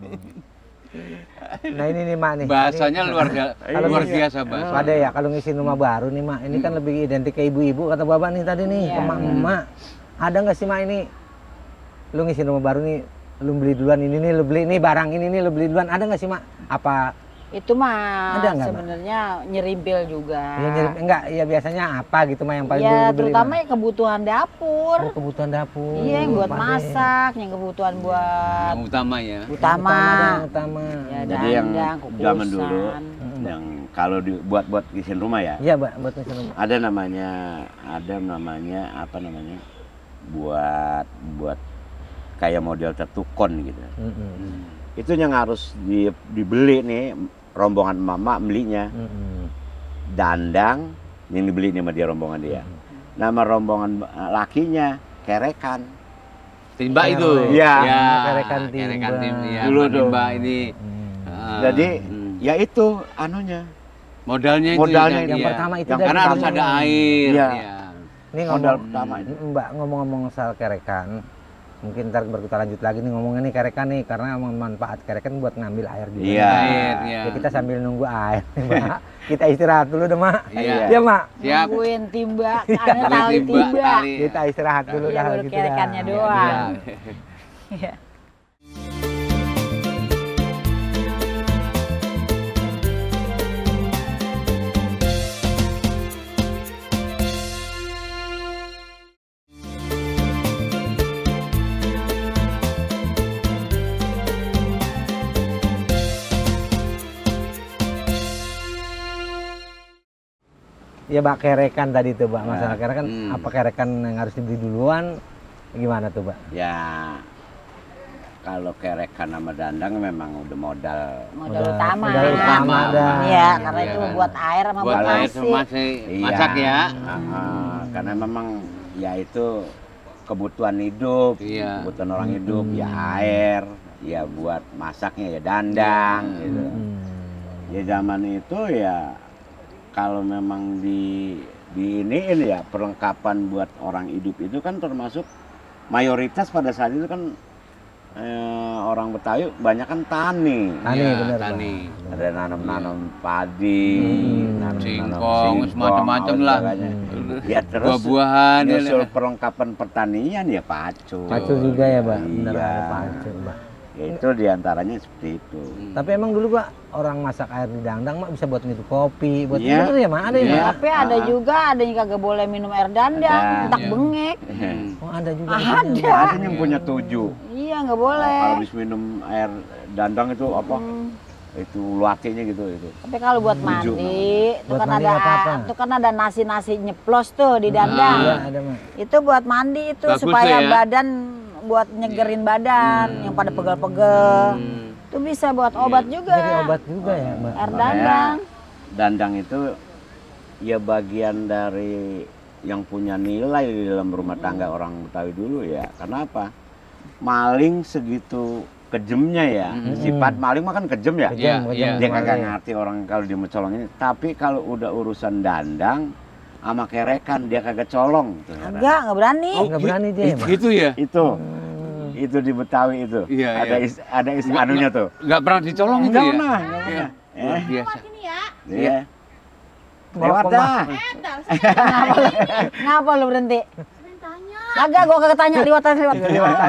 Nah ini nih Mak nih. Bahasanya Ini- luar Iya. luar biasa bahasa. Pada ya kalau ngisi rumah baru nih Mak, ini kan lebih identik ke ibu-ibu kata Bapak nih tadi nih, Iya. emak-emak. Ada nggak sih Mak ini? Lu ngisi rumah baru nih, lu beli duluan ini nih, lu beli ini barang ini nih, lu beli duluan. Ada nggak sih Mak? Apa Itu mah Ada nggak, Mbak? sebenarnya nyerimpil juga. Ya, enggak, ya biasanya apa gitu mah yang paling Ya dulu dibeli, terutama Mbak? ya kebutuhan dapur. Oh, kebutuhan dapur. Iya, yang buat Pak De. masak, yang kebutuhan buat Yang utama ya. utama. Yang utama. Ya, Jadi yang dandang, zaman dulu kukusan. yang kalau dibuat kisin rumah ya, Iya, Mbak, buat mesin rumah. ada namanya apa namanya? Buat kayak model tetukon gitu. Itu yang harus dibeli nih, rombongan mama belinya. Dandang yang dibeli nih sama dia, rombongan dia. Nama rombongan lakinya kerekan. Timba itu. Iya. Ya, Kerekan timba. Ya, Dulu tuh. timba ini. Jadi ya itu anunya. Modalnya itu. Modalnya ya, yang iya. pertama itu Yang dari Karena harus kamu. ada air. Iya. Iya. Ini Modal ngomong, pertama itu. Mbak, ngomong-ngomong soal kerekan, mungkin ntar baru kita lanjut lagi nih ngomongin nih kerekan nih, karena manfaat kerekan buat ngambil air juga. Iya. Air, iya. Ya, kita sambil nunggu air, Mbak. Kita istirahat dulu deh, Mak. Iya. Ya, Mak. Siap. Nungguin timba, Iya, karena tali timba. tali. Kita istirahat dulu Iya, dah baru gitu kerekannya dah. doang. Iya. Iya. Ya, Mbak, kerekan tadi tuh, Mbak. Masalah Nah, kerekan, apa kerekan yang harus dibeli duluan? Gimana tuh, Mbak? Ya kalau kerekan sama dandang memang udah modal. Modal utama. Modal utama dah. Iya, karena Iya itu kan. buat air sama Buat buat air nasi. sama masak ya. Karena memang ya itu kebutuhan hidup, Iya. kebutuhan orang hidup, ya air, ya buat masaknya ya dandang gitu. Ya zaman itu ya kalau memang iniin ya perlengkapan buat orang hidup itu kan termasuk mayoritas pada saat itu kan orang Betawi banyak kan tani. Tani, Iya, bener, tani. Bang. Ada nanam-nanam padi, nanam-nanam Singkong, semacam-macam apa lah. sebagainya. Ya terus Buah-buahan. ya, nyusul perlengkapan pertanian ya pacul. Pacul juga ya, Mbak. Bener, Iya. ada pacul, Mbak. Ya, itu diantaranya seperti itu. Tapi emang dulu, Pak, orang masak air di dandang, Mak, bisa buat nyeduh kopi, buat Iya. bener ya, Mak? Ada ya, Iya. Mak? Tapi ada juga, ada yang kagak boleh minum air dandang, Ada. entak Iya. bengek. Oh, ada juga. Ada. Ada yang punya 7. Iya, nggak boleh. Kalau habis minum air dandang itu apa? Itu luatinya gitu itu. Tapi kalau buat Tujuh mandi, itu Buat kan mandi ada, nggak apa-apa. itu kan ada nasi-nasi nyeplos tuh di dandang. Iya, ada, Mak. Itu buat mandi itu Bagus supaya tuh ya. badan buat nyegerin badan yang pada pegel-pegel. Itu bisa buat obat juga. Jadi obat juga ya, Mbak. Air Makanya dandang. Dandang itu ya bagian dari yang punya nilai di dalam rumah tangga orang Betawi dulu ya. Kenapa? Maling segitu kejemnya ya. Sifat maling mah kan kejem ya. Kejam, Iya, kejam. Dia kagak Kemarin. ngerti orang kalau dia mau colong ini. Tapi kalau udah urusan dandang sama kerekan dia kagak colong. Enggak berani. Nggak berani dia, Mbak. Gitu ya? Itu di Betawi itu. Iya, ada iya. ada anunya tuh. Nggak pernah dicolong itu Enggak ya? pernah, Iya. Luar biasa. Iya. Bawa Lewat kemah. dah. Ngapa lu berhenti? Kagak, gua kagak tanya liwat aja liwat.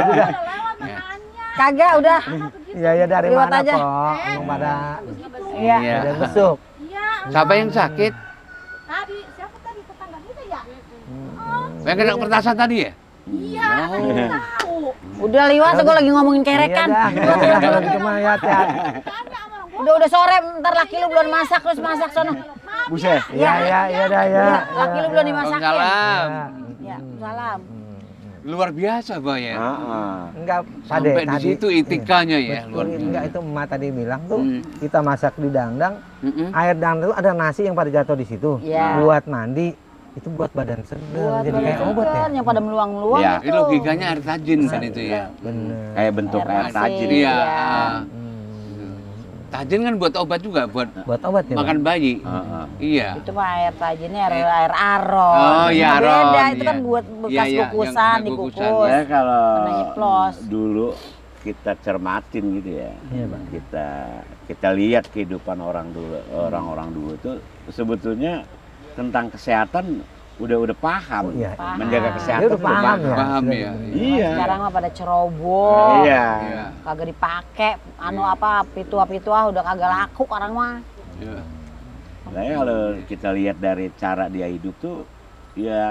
Kagak udah. Iya, ya dari Liwat mana aja. kok? Emang pada Iya. Iya. ada yang besuk. Siapa yang sakit? Tadi, siapa tadi tetangga kita ya? Yang kena pertasan tadi ya? Iya, kan kita tahu. Udah liwat, gua lagi ngomongin Iya kerekan. dah. Kalau gitu mah ya, hati-hati. Tanya sama orang Udah sore, ntar laki lu belum masak terus masak sono. Buset. Iya, iya, iya dah ya. Iya, laki lu belum dimasakin. Waalaikumsalam. Ya, salam. Luar biasa, Pak ya. Enggak, Sampai Pade, di situ etikanya ya, betul, luar biasa. enggak itu emak tadi bilang tuh Hmm. kita masak di dandang, Mm-mm. air dandang itu ada nasi yang pada jatuh di situ. Iya. Buat mandi itu buat badan seger, Buat jadi kayak badan obat ya. seger, yang pada meluang-meluang Iya. itu. Itu logikanya air tajin kan itu ya. Bener. Kayak bentuk Air air nasi. tajin. Iya. Iya. Tajin kan buat obat juga, buat Buat obat ya. makan Bang? bayi. Iya. Itu mah air tajinnya air aron. Oh, iya, Beda, aron, itu iya. kan buat Iya, bekas iya, yang kukusan, bekas dikukus. kukusan, Ya kalau Kena nyeplos. dulu kita cermatin gitu ya. Iya, Bang. Kita lihat kehidupan orang dulu, orang-orang dulu itu sebetulnya tentang kesehatan udah paham. Oh, iya. Menjaga Paham. kesehatan Dia udah paham ya. Paham Sudah- ya. Iya. Sekarang mah pada ceroboh. Iya. Iya. Kagak dipakai, apa pitua-pitua udah kagak laku sekarang mah. Iya. Makanya kalau kita lihat dari cara dia hidup tuh, ya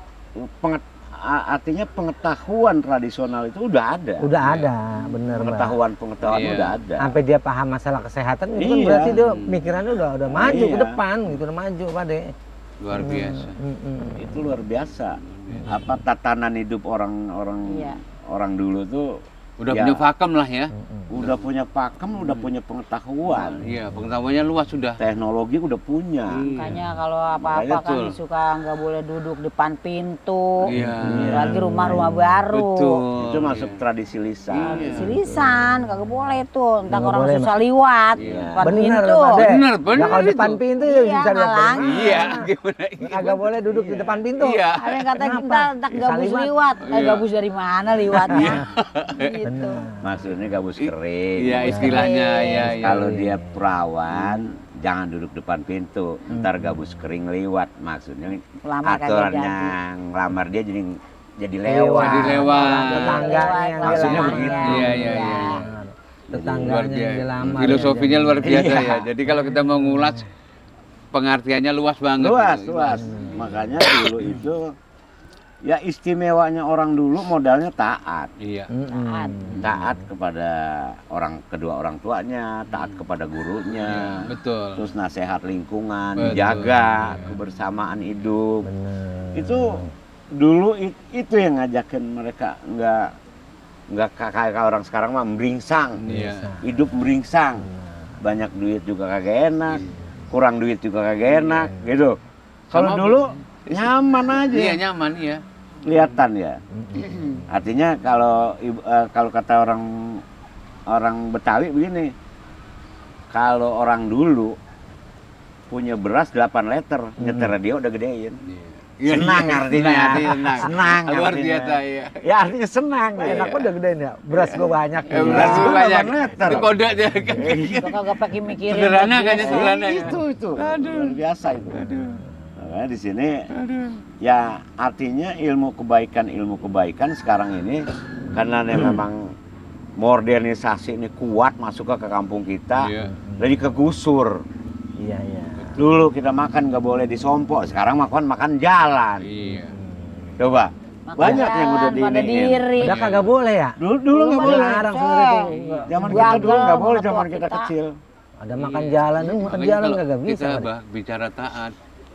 artinya pengetahuan tradisional itu udah ada. Udah ada, bener Mbak. Pengetahuan Iya. udah ada. Sampai dia paham masalah kesehatan itu kan Iya. berarti dia pikirannya udah maju ke Iya. depan gitu, udah maju Pak De. Luar biasa. Itu luar biasa. Apa tatanan hidup orang-orang Iya. orang dulu tuh Udah ya, punya pakem lah ya. udah punya pakem, udah punya pengetahuan. Iya, pengetahuannya luas sudah. Teknologi udah punya. Makanya kalau apa-apa Makanya kan betul. suka nggak boleh duduk depan pintu. Iya. Lagi rumah-rumah baru. Betul. Itu masuk tradisi lisan. Iya. Silisan, kagak boleh tuh. Entah Nggak orang boleh, susah liwat Iya. depan Bener, pintu. Pak De. Bener, Ya bener kalau itu. depan pintu ya Iya, bisa lihat ngalang. Iya, gimana? Kagak boleh duduk di depan pintu. Iya. Ada yang kata Kenapa? kita tak Bisa gabus liwat. liwat. Iya. Gabus dari mana liwatnya? Gitu. Maksudnya gabus kering. Iya, istilahnya ya, ya. Kalau dia perawan, jangan duduk depan pintu. Ntar gabus kering lewat. Maksudnya Lamar kagak aturannya ngelamar dia jadi lewat. Jadi lewat. Tetangganya yang Maksudnya dilamar. begitu. Iya, iya, iya. Luar Tetangganya yang biasa. dilamar. Filosofinya ya, luar biasa Iya. ya. Jadi kalau kita mau ngulas pengertiannya luas banget. Luas, gitu. luas. Makanya dulu itu ya istimewanya orang dulu modalnya taat. Iya. Taat. Taat kepada kedua orang tuanya, taat kepada gurunya. Betul. Terus nasihat lingkungan, Betul. jaga Iya. kebersamaan hidup. Bener. Itu dulu itu yang ngajakin mereka nggak kayak orang sekarang mah meringsang. Iya. Hidup meringsang. Banyak duit juga kagak enak, kurang duit juga kagak enak gitu. Kalau Sama- dulu nyaman aja. Iya, nyaman ya. Kelihatan ya. Artinya kalau kata orang Betawi begini, kalau orang dulu punya beras 8 liter, nyetir radio udah gedein. Iya, Senang iya. artinya. Senang. Senang Luar artinya. biasa ya. Ya artinya senang. Enak kok udah gedein ya. Beras gua banyak. Ya, beras Iya. juga banyak. 8 liter. Itu kode aja. Gua kagak pakai mikirin. Sederhana buat kan ya, duit. sederhana ya. Itu luar biasa itu. Makanya di sini ya artinya ilmu kebaikan sekarang ini karena memang modernisasi ini kuat masuk ke kampung kita, Iya. jadi kegusur. Iya, iya. Dulu kita makan nggak boleh disompok, sekarang makan jalan. Iya. Coba Makan banyak yang udah jalan, pada diiniin. diri. Udah kagak boleh ya? Dulu nggak Dulu boleh. Larang sebenarnya itu. Zaman kita dulu Gagal nggak boleh, orang zaman tua kita kita. kecil. Ada makan jalan, makan Makanya jalan kalau kagak bisa. kita Pak De. bicara taat.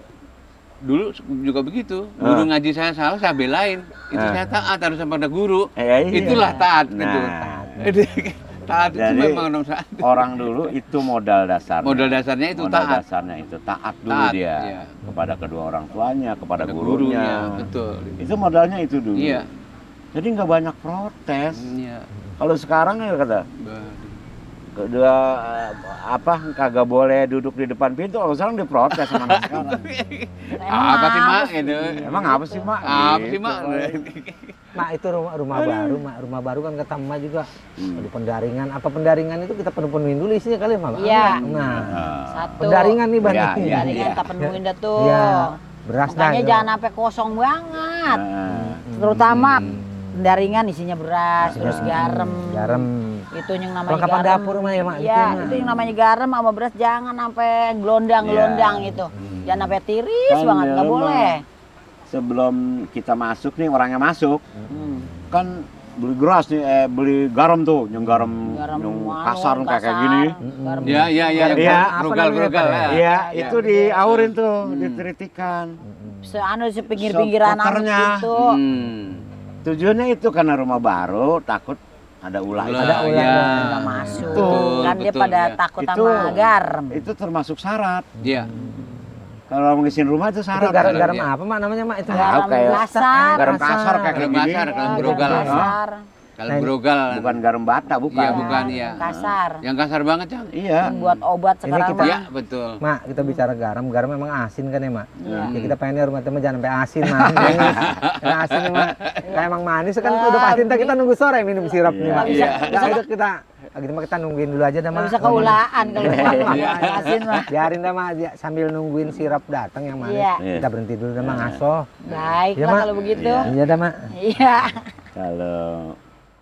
Dulu juga begitu. Guru ngaji saya salah, saya belain. Itu saya taat harus pada guru. Iya. Itulah taat gitu. Nah, Taat itu Jadi, memang nomor satu. orang dulu itu modal dasarnya. Modal dasarnya itu Modal taat. dasarnya itu taat dulu Taat, dia iya. kepada kedua orang tuanya, kepada Pada gurunya. Betul. Itu modalnya itu dulu. Iya. Jadi nggak banyak protes. Iya. Kalau sekarang ya kata kedua kagak boleh duduk di depan pintu. Kalau sekarang diprotes sama anak sekarang. Apa sih mak itu? Emang apa sih mak? Apa sih Gitu. mak? Mak itu rumah baru, Mak. Rumah baru kan kata Emak juga. Hmm. Di pendaringan. Apa pendaringan itu kita penuhin dulu isinya kali ya, Mak? Iya. Nah, Satu. pendaringan nih Bang. Iya, iya. Jaringan tak penuhin dah tuh. Iya. Beras dah. Makanya itu. jangan sampai kosong banget. Nah, Terutama pendaringan isinya beras, terus garam. Garam. Itu yang namanya Perlengkapan garam. dapur mah ya, Mak. Iya, itu yang namanya garam sama beras jangan sampai gelondang-gelondang Iya. itu. Jangan sampai tiris Kan banget, nggak dia boleh. sebelum kita masuk nih orangnya masuk, Hmm. kan beli beras nih, beli garam tuh, yang garam Garam yang anu, kasar kayak gini. Garam Ya, ya, ya. Iya. Rugal-rugal. Iya, itu diaurin tuh, diteritikan. Seanu sepinggir-pinggiran Puternya. gitu. Tujuannya itu karena rumah baru takut ada ular. Ular. Ada ular. Iya. Nggak masuk. Betul, Kan dia betul, pada ya. takut Itu- sama garam. Itu termasuk syarat. Iya. Kalau mau ngisiin rumah itu Itu syarat. garam Iya. apa Mak namanya Mak itu? Tahu Garam kayak kasar. garam kasar kayak Garam gini. kasar, garam Garam berogal. kasar. Kalau Nah, brogal Bukan garam bata, bukan. Iya, bukan, iya. Kasar. yang kasar banget, Cang. Iya. Yang buat obat sekarang kita- Iya, betul. Mak, kita bicara garam memang asin kan ya, Mak? Iya. Ya, kita pengennya rumah temen jangan sampai asin, manis. Yang asin emang, kayak emang manis kan udah pasti ntar kita nunggu sore minum sirapnya. Iya. Mak. Bisa- Nggak, udah kita nungguin dulu aja dah, nggak Mak. bisa keulaan kalau Iya. asin mah. Biarin dah, Mak, sambil nungguin sirap datang yang manis. Iya. Kita berhenti dulu dah, Mak, ngaso. Baiklah Iya, Mak. kalau begitu. Iya dah, Mak. Iya. Kalau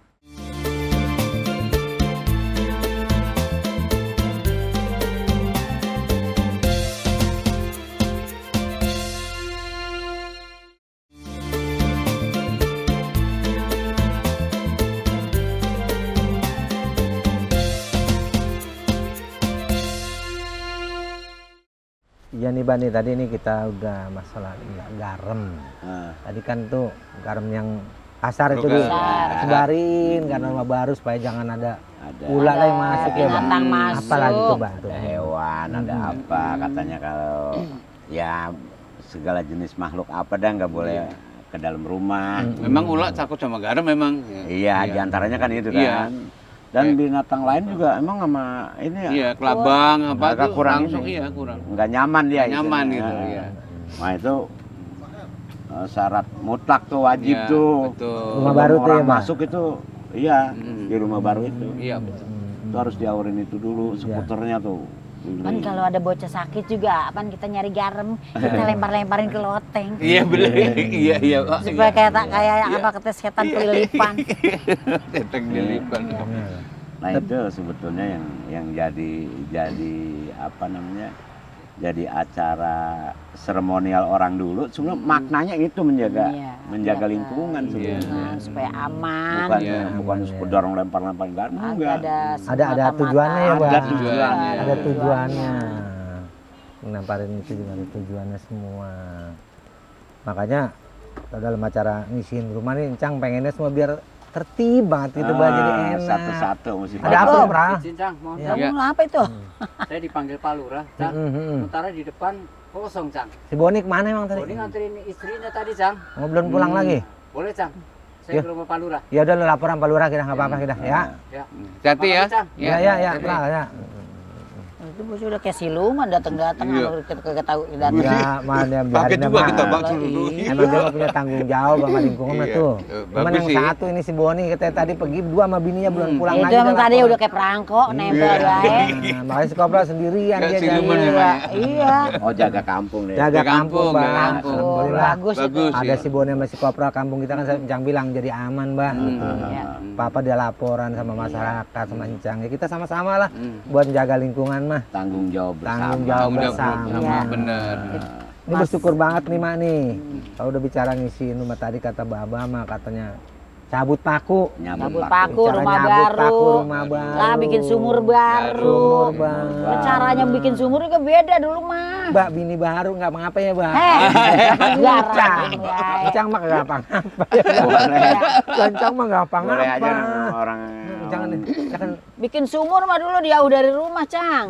Iya nih, Bani, tadi nih kita udah masalah garam. nah, Tadi kan tuh garam yang kasar itu Brogal. disebarin karena rumah baru supaya jangan ada ada ular lah yang masuk ya, Bang. binatang masuk. Apalagi tuh, Bang, tuh. ada hewan, ada apa katanya kalau ya segala jenis makhluk apa dah nggak boleh ke dalam rumah. Memang ulat takut sama garam memang. Iya, diantaranya kan itu Iya. kan. Dan binatang lain juga emang sama ini ya Iya, kelabang apa agak tuh kurang langsung ini. iya kurang. nggak nyaman dia. Nggak nyaman istilahnya. gitu, iya. Nah itu syarat mutlak tuh wajib Iya, tuh. betul. Rumah baru tuh orang ya, Bang? masuk itu iya Hmm. di rumah baru itu. Iya, betul. Itu harus diawurin itu dulu skuternya tuh. Kan kalau ada bocah sakit juga, kan kita nyari garam, kita lempar-lemparin ke loteng. Iya bener. Iya, iya. Oh, Supaya iya. kayak apa kata setan pelilipan. Teteng dilipan. Nah itu sebetulnya yang jadi apa namanya? Jadi acara seremonial orang dulu sebelum maknanya itu menjaga Iya, lingkungan sebetulnya. Supaya aman. Bukan Iya, bukan sekedar lempar-lempar garam enggak. Ada tujuannya ya, Bang. Ada tujuannya. Ada tujuannya. Menamparin itu juga ada tujuannya semua. Makanya dalam acara ngisiin rumah nih, Cang pengennya semua biar tertib banget gitu, Bang, jadi enak. Satu-satu mesti Ada apa, paham. Pra? Izin, Cang, mohon Iya. Cang. Kamu apa itu? Saya dipanggil Pak Lurah, Cang. Sementara di depan kosong, Cang. Si Boni kemana emang tadi? Boni nganterin istrinya tadi, Cang. Oh, belum pulang lagi? Boleh, Cang? Ya. Saya ke rumah Pak Lurah. Ya udah, lu laporan Pak Lurah, kita nggak apa-apa kita ya. Ya. Hati ya. Makasih, Cang. Ya, ya, Pra, ya. Itu bocah udah kayak siluman datang-datang Iya. kalau kita kagak tahu datang. Ya, mana Pakai biarin juga emang. kita bak dulu. Emang dia punya tanggung jawab sama lingkungan Iya. tuh. Cuman Bagus yang sih. satu ini si Boni katanya tadi pergi berdua sama bininya belum pulang Itu lagi. emang dah tadi lapor. udah kayak perangkok nempel Iya. baik. Nah, makanya si Kopra sendirian Kayak dia siluman jaga. memang. Iya. Oh jaga kampung deh. Jaga Jaga kampung, kampung, Bang. jaga kampung. Alhamdulillah. Bagus itu. Bagus. Ada Iya. si Boni sama si Kopra kampung kita kan Encang bilang jadi aman, Bang. Iya. Papa dia laporan sama masyarakat sama Encang. Ya kita sama-sama lah Hmm. buat jaga lingkungan mah. Tanggung jawab bersama. Tanggung jawab Udah bersama. Iya. bener. Ini bersyukur banget nih, Mak nih. Kalau udah bicara ngisiin rumah tadi kata Baba mah katanya cabut paku. Cabut paku, Bicara rumah nyabut baru. paku, rumah baru. Lah bikin sumur baru. Sumur baru. Nah, caranya bikin sumur juga beda dulu mah. Mbak, bini baru nggak ngapa ya, Mbak? Heh, Encang. garang. Encang mah nggak apa-apa. Boleh. Encang mah nggak Boleh aja apa-apa. nama orang. Jangan, jangan. Bikin sumur mah dulu jauh dari rumah, Cang.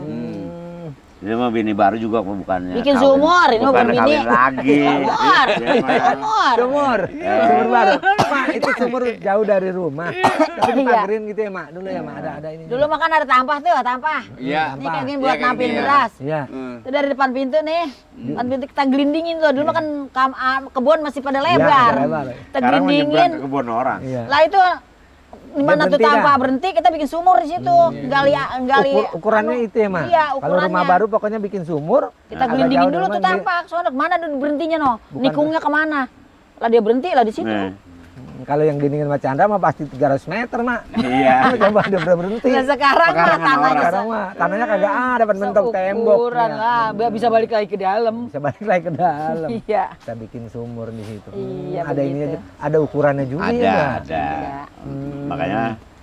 Ini mah bini baru juga apa bukannya? Bikin kawin. sumur, ini mah Bukan bukan kawin bini. lagi. Sumur. Dia mah- Sumur. Sumur, sumur baru. Mak, itu sumur jauh dari rumah. Tapi Iya. dipagerin gitu ya, Mak. Dulu ya, Mak. Ada ini. Dulu mah kan ada tampah tuh, tampah. Iya. Ini kayak gini Iya, buat kayak nampin gini, ya. beras. Iya. Itu dari depan pintu nih. Depan pintu kita gelindingin tuh. Dulu mah kan kebun masih pada Iya, lebar. lebar. Kita Sekarang mau nyebrang gelindingin. ke kebun orang. Iya. Lah itu di mana tuh berhenti tampah dah. berhenti kita bikin sumur di situ. Gali Ukurannya itu ya, Mak. Iya, Kalau rumah ukurannya. baru pokoknya bikin sumur. Kita agak gelindingin jauh dulu dari tuh rumah, tampak. Soalnya kemana dulu berhentinya no? Bukan Nikungnya kemana? Lah dia berhenti lah di situ. Nah, Kalau yang dindingin sama Chandra mah pasti 300 meter, Mak. iya. Coba dia berhenti. Nah sekarang mah Pekarangan tanahnya orang. Sekarang mah tanahnya kagak ada bentuk tembok. seukuran Iya. lah, bisa balik lagi ke dalam. Bisa balik lagi ke dalam. Iya. Kita bikin sumur di situ. Iya, Ada ini begitu. aja, ada ukurannya juga ya, Mbak? Ada. Iya. Makanya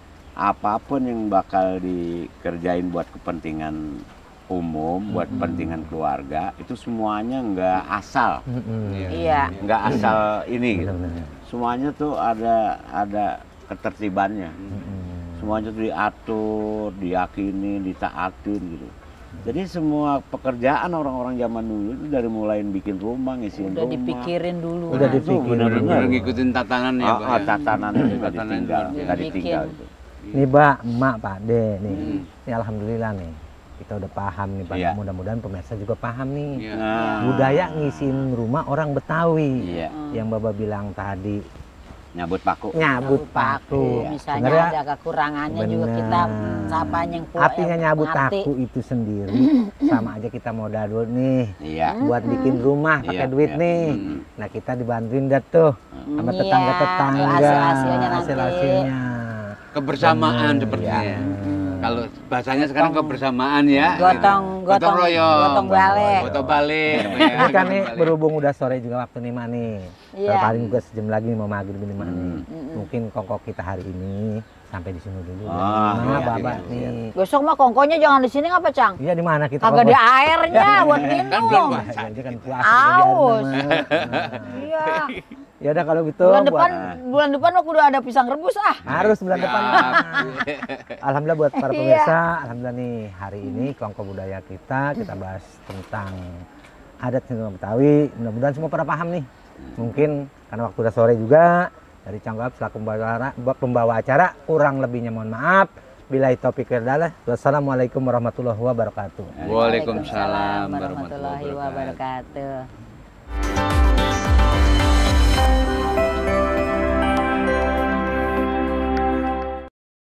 apapun yang bakal dikerjain buat kepentingan umum, buat kepentingan keluarga, itu semuanya nggak asal, Iya. nggak asal ini. Gitu. Benar-benar. Semuanya tuh ada ketertibannya. Semuanya tuh diatur, diyakini, ditaatin gitu. Jadi semua pekerjaan orang-orang zaman dulu itu dari mulai bikin rumah, ngisiin Udah rumah. dipikirin dulu. Udah Itu dipikirin. benar-benar. Benar ngikutin tatanannya Pak. Ya. Tatanan itu nggak Tatanan ditinggal, itu nggak bikin. ditinggal itu. Nih Pak, emak, Pak De nih. Hmm. Ini alhamdulillah nih. Kita udah paham nih Pak. Iya. Mudah-mudahan pemirsa juga paham nih. Iya. Nah, Budaya ngisiin rumah orang Betawi. Iya, Yang Bapak bilang tadi, nyabut paku. nyabut paku. Misalnya Sebenarnya ada kekurangannya juga bener. kita siapa yang artinya nyabut ngerti. paku itu sendiri sama aja kita modal dulu nih Iya. buat bikin rumah pakai Iya, duit iya. nih. Hmm. Nah kita dibantuin dah tuh sama Iya, tetangga-tetangga hasil-hasilnya nanti. hasil-hasilnya. Kebersamaan Bener, sepertinya. iya. Kalau bahasanya sekarang kebersamaan ya. Gotong royong. gotong balik. Gotong balik. Ini kan nih berhubung udah sore juga waktu nih Mak nih. Iya. Paling juga sejam lagi mau maghrib nih Mak nih. Mm-mm. Mungkin kongkok kita hari ini sampai di sini dulu. Oh, Nah, iya, Bapak iya, nih. Besok mah kongkonya jangan di sini ngapa, Cang? Iya di mana kita? Kagak kongkok? ada airnya buat Kan belum minum. puasa. Ya, dia kan puasa. Aus. biar Mak. Iya. Ya udah kalau gitu Bulan buat- bulan depan aku udah ada pisang rebus ah. harus bulan depan. Siap. Alhamdulillah buat para Iya. pemirsa, alhamdulillah nih hari ini Kongko Budaya kita bahas tentang adat seni Betawi. Mudah-mudahan semua pada paham nih. Mungkin karena waktu udah sore juga dari Canggap selaku pembawa acara kurang lebihnya mohon maaf. Bila topik adalah wassalamualaikum warahmatullahi wabarakatuh. Waalaikumsalam warahmatullahi wabarakatuh. wabarakatuh.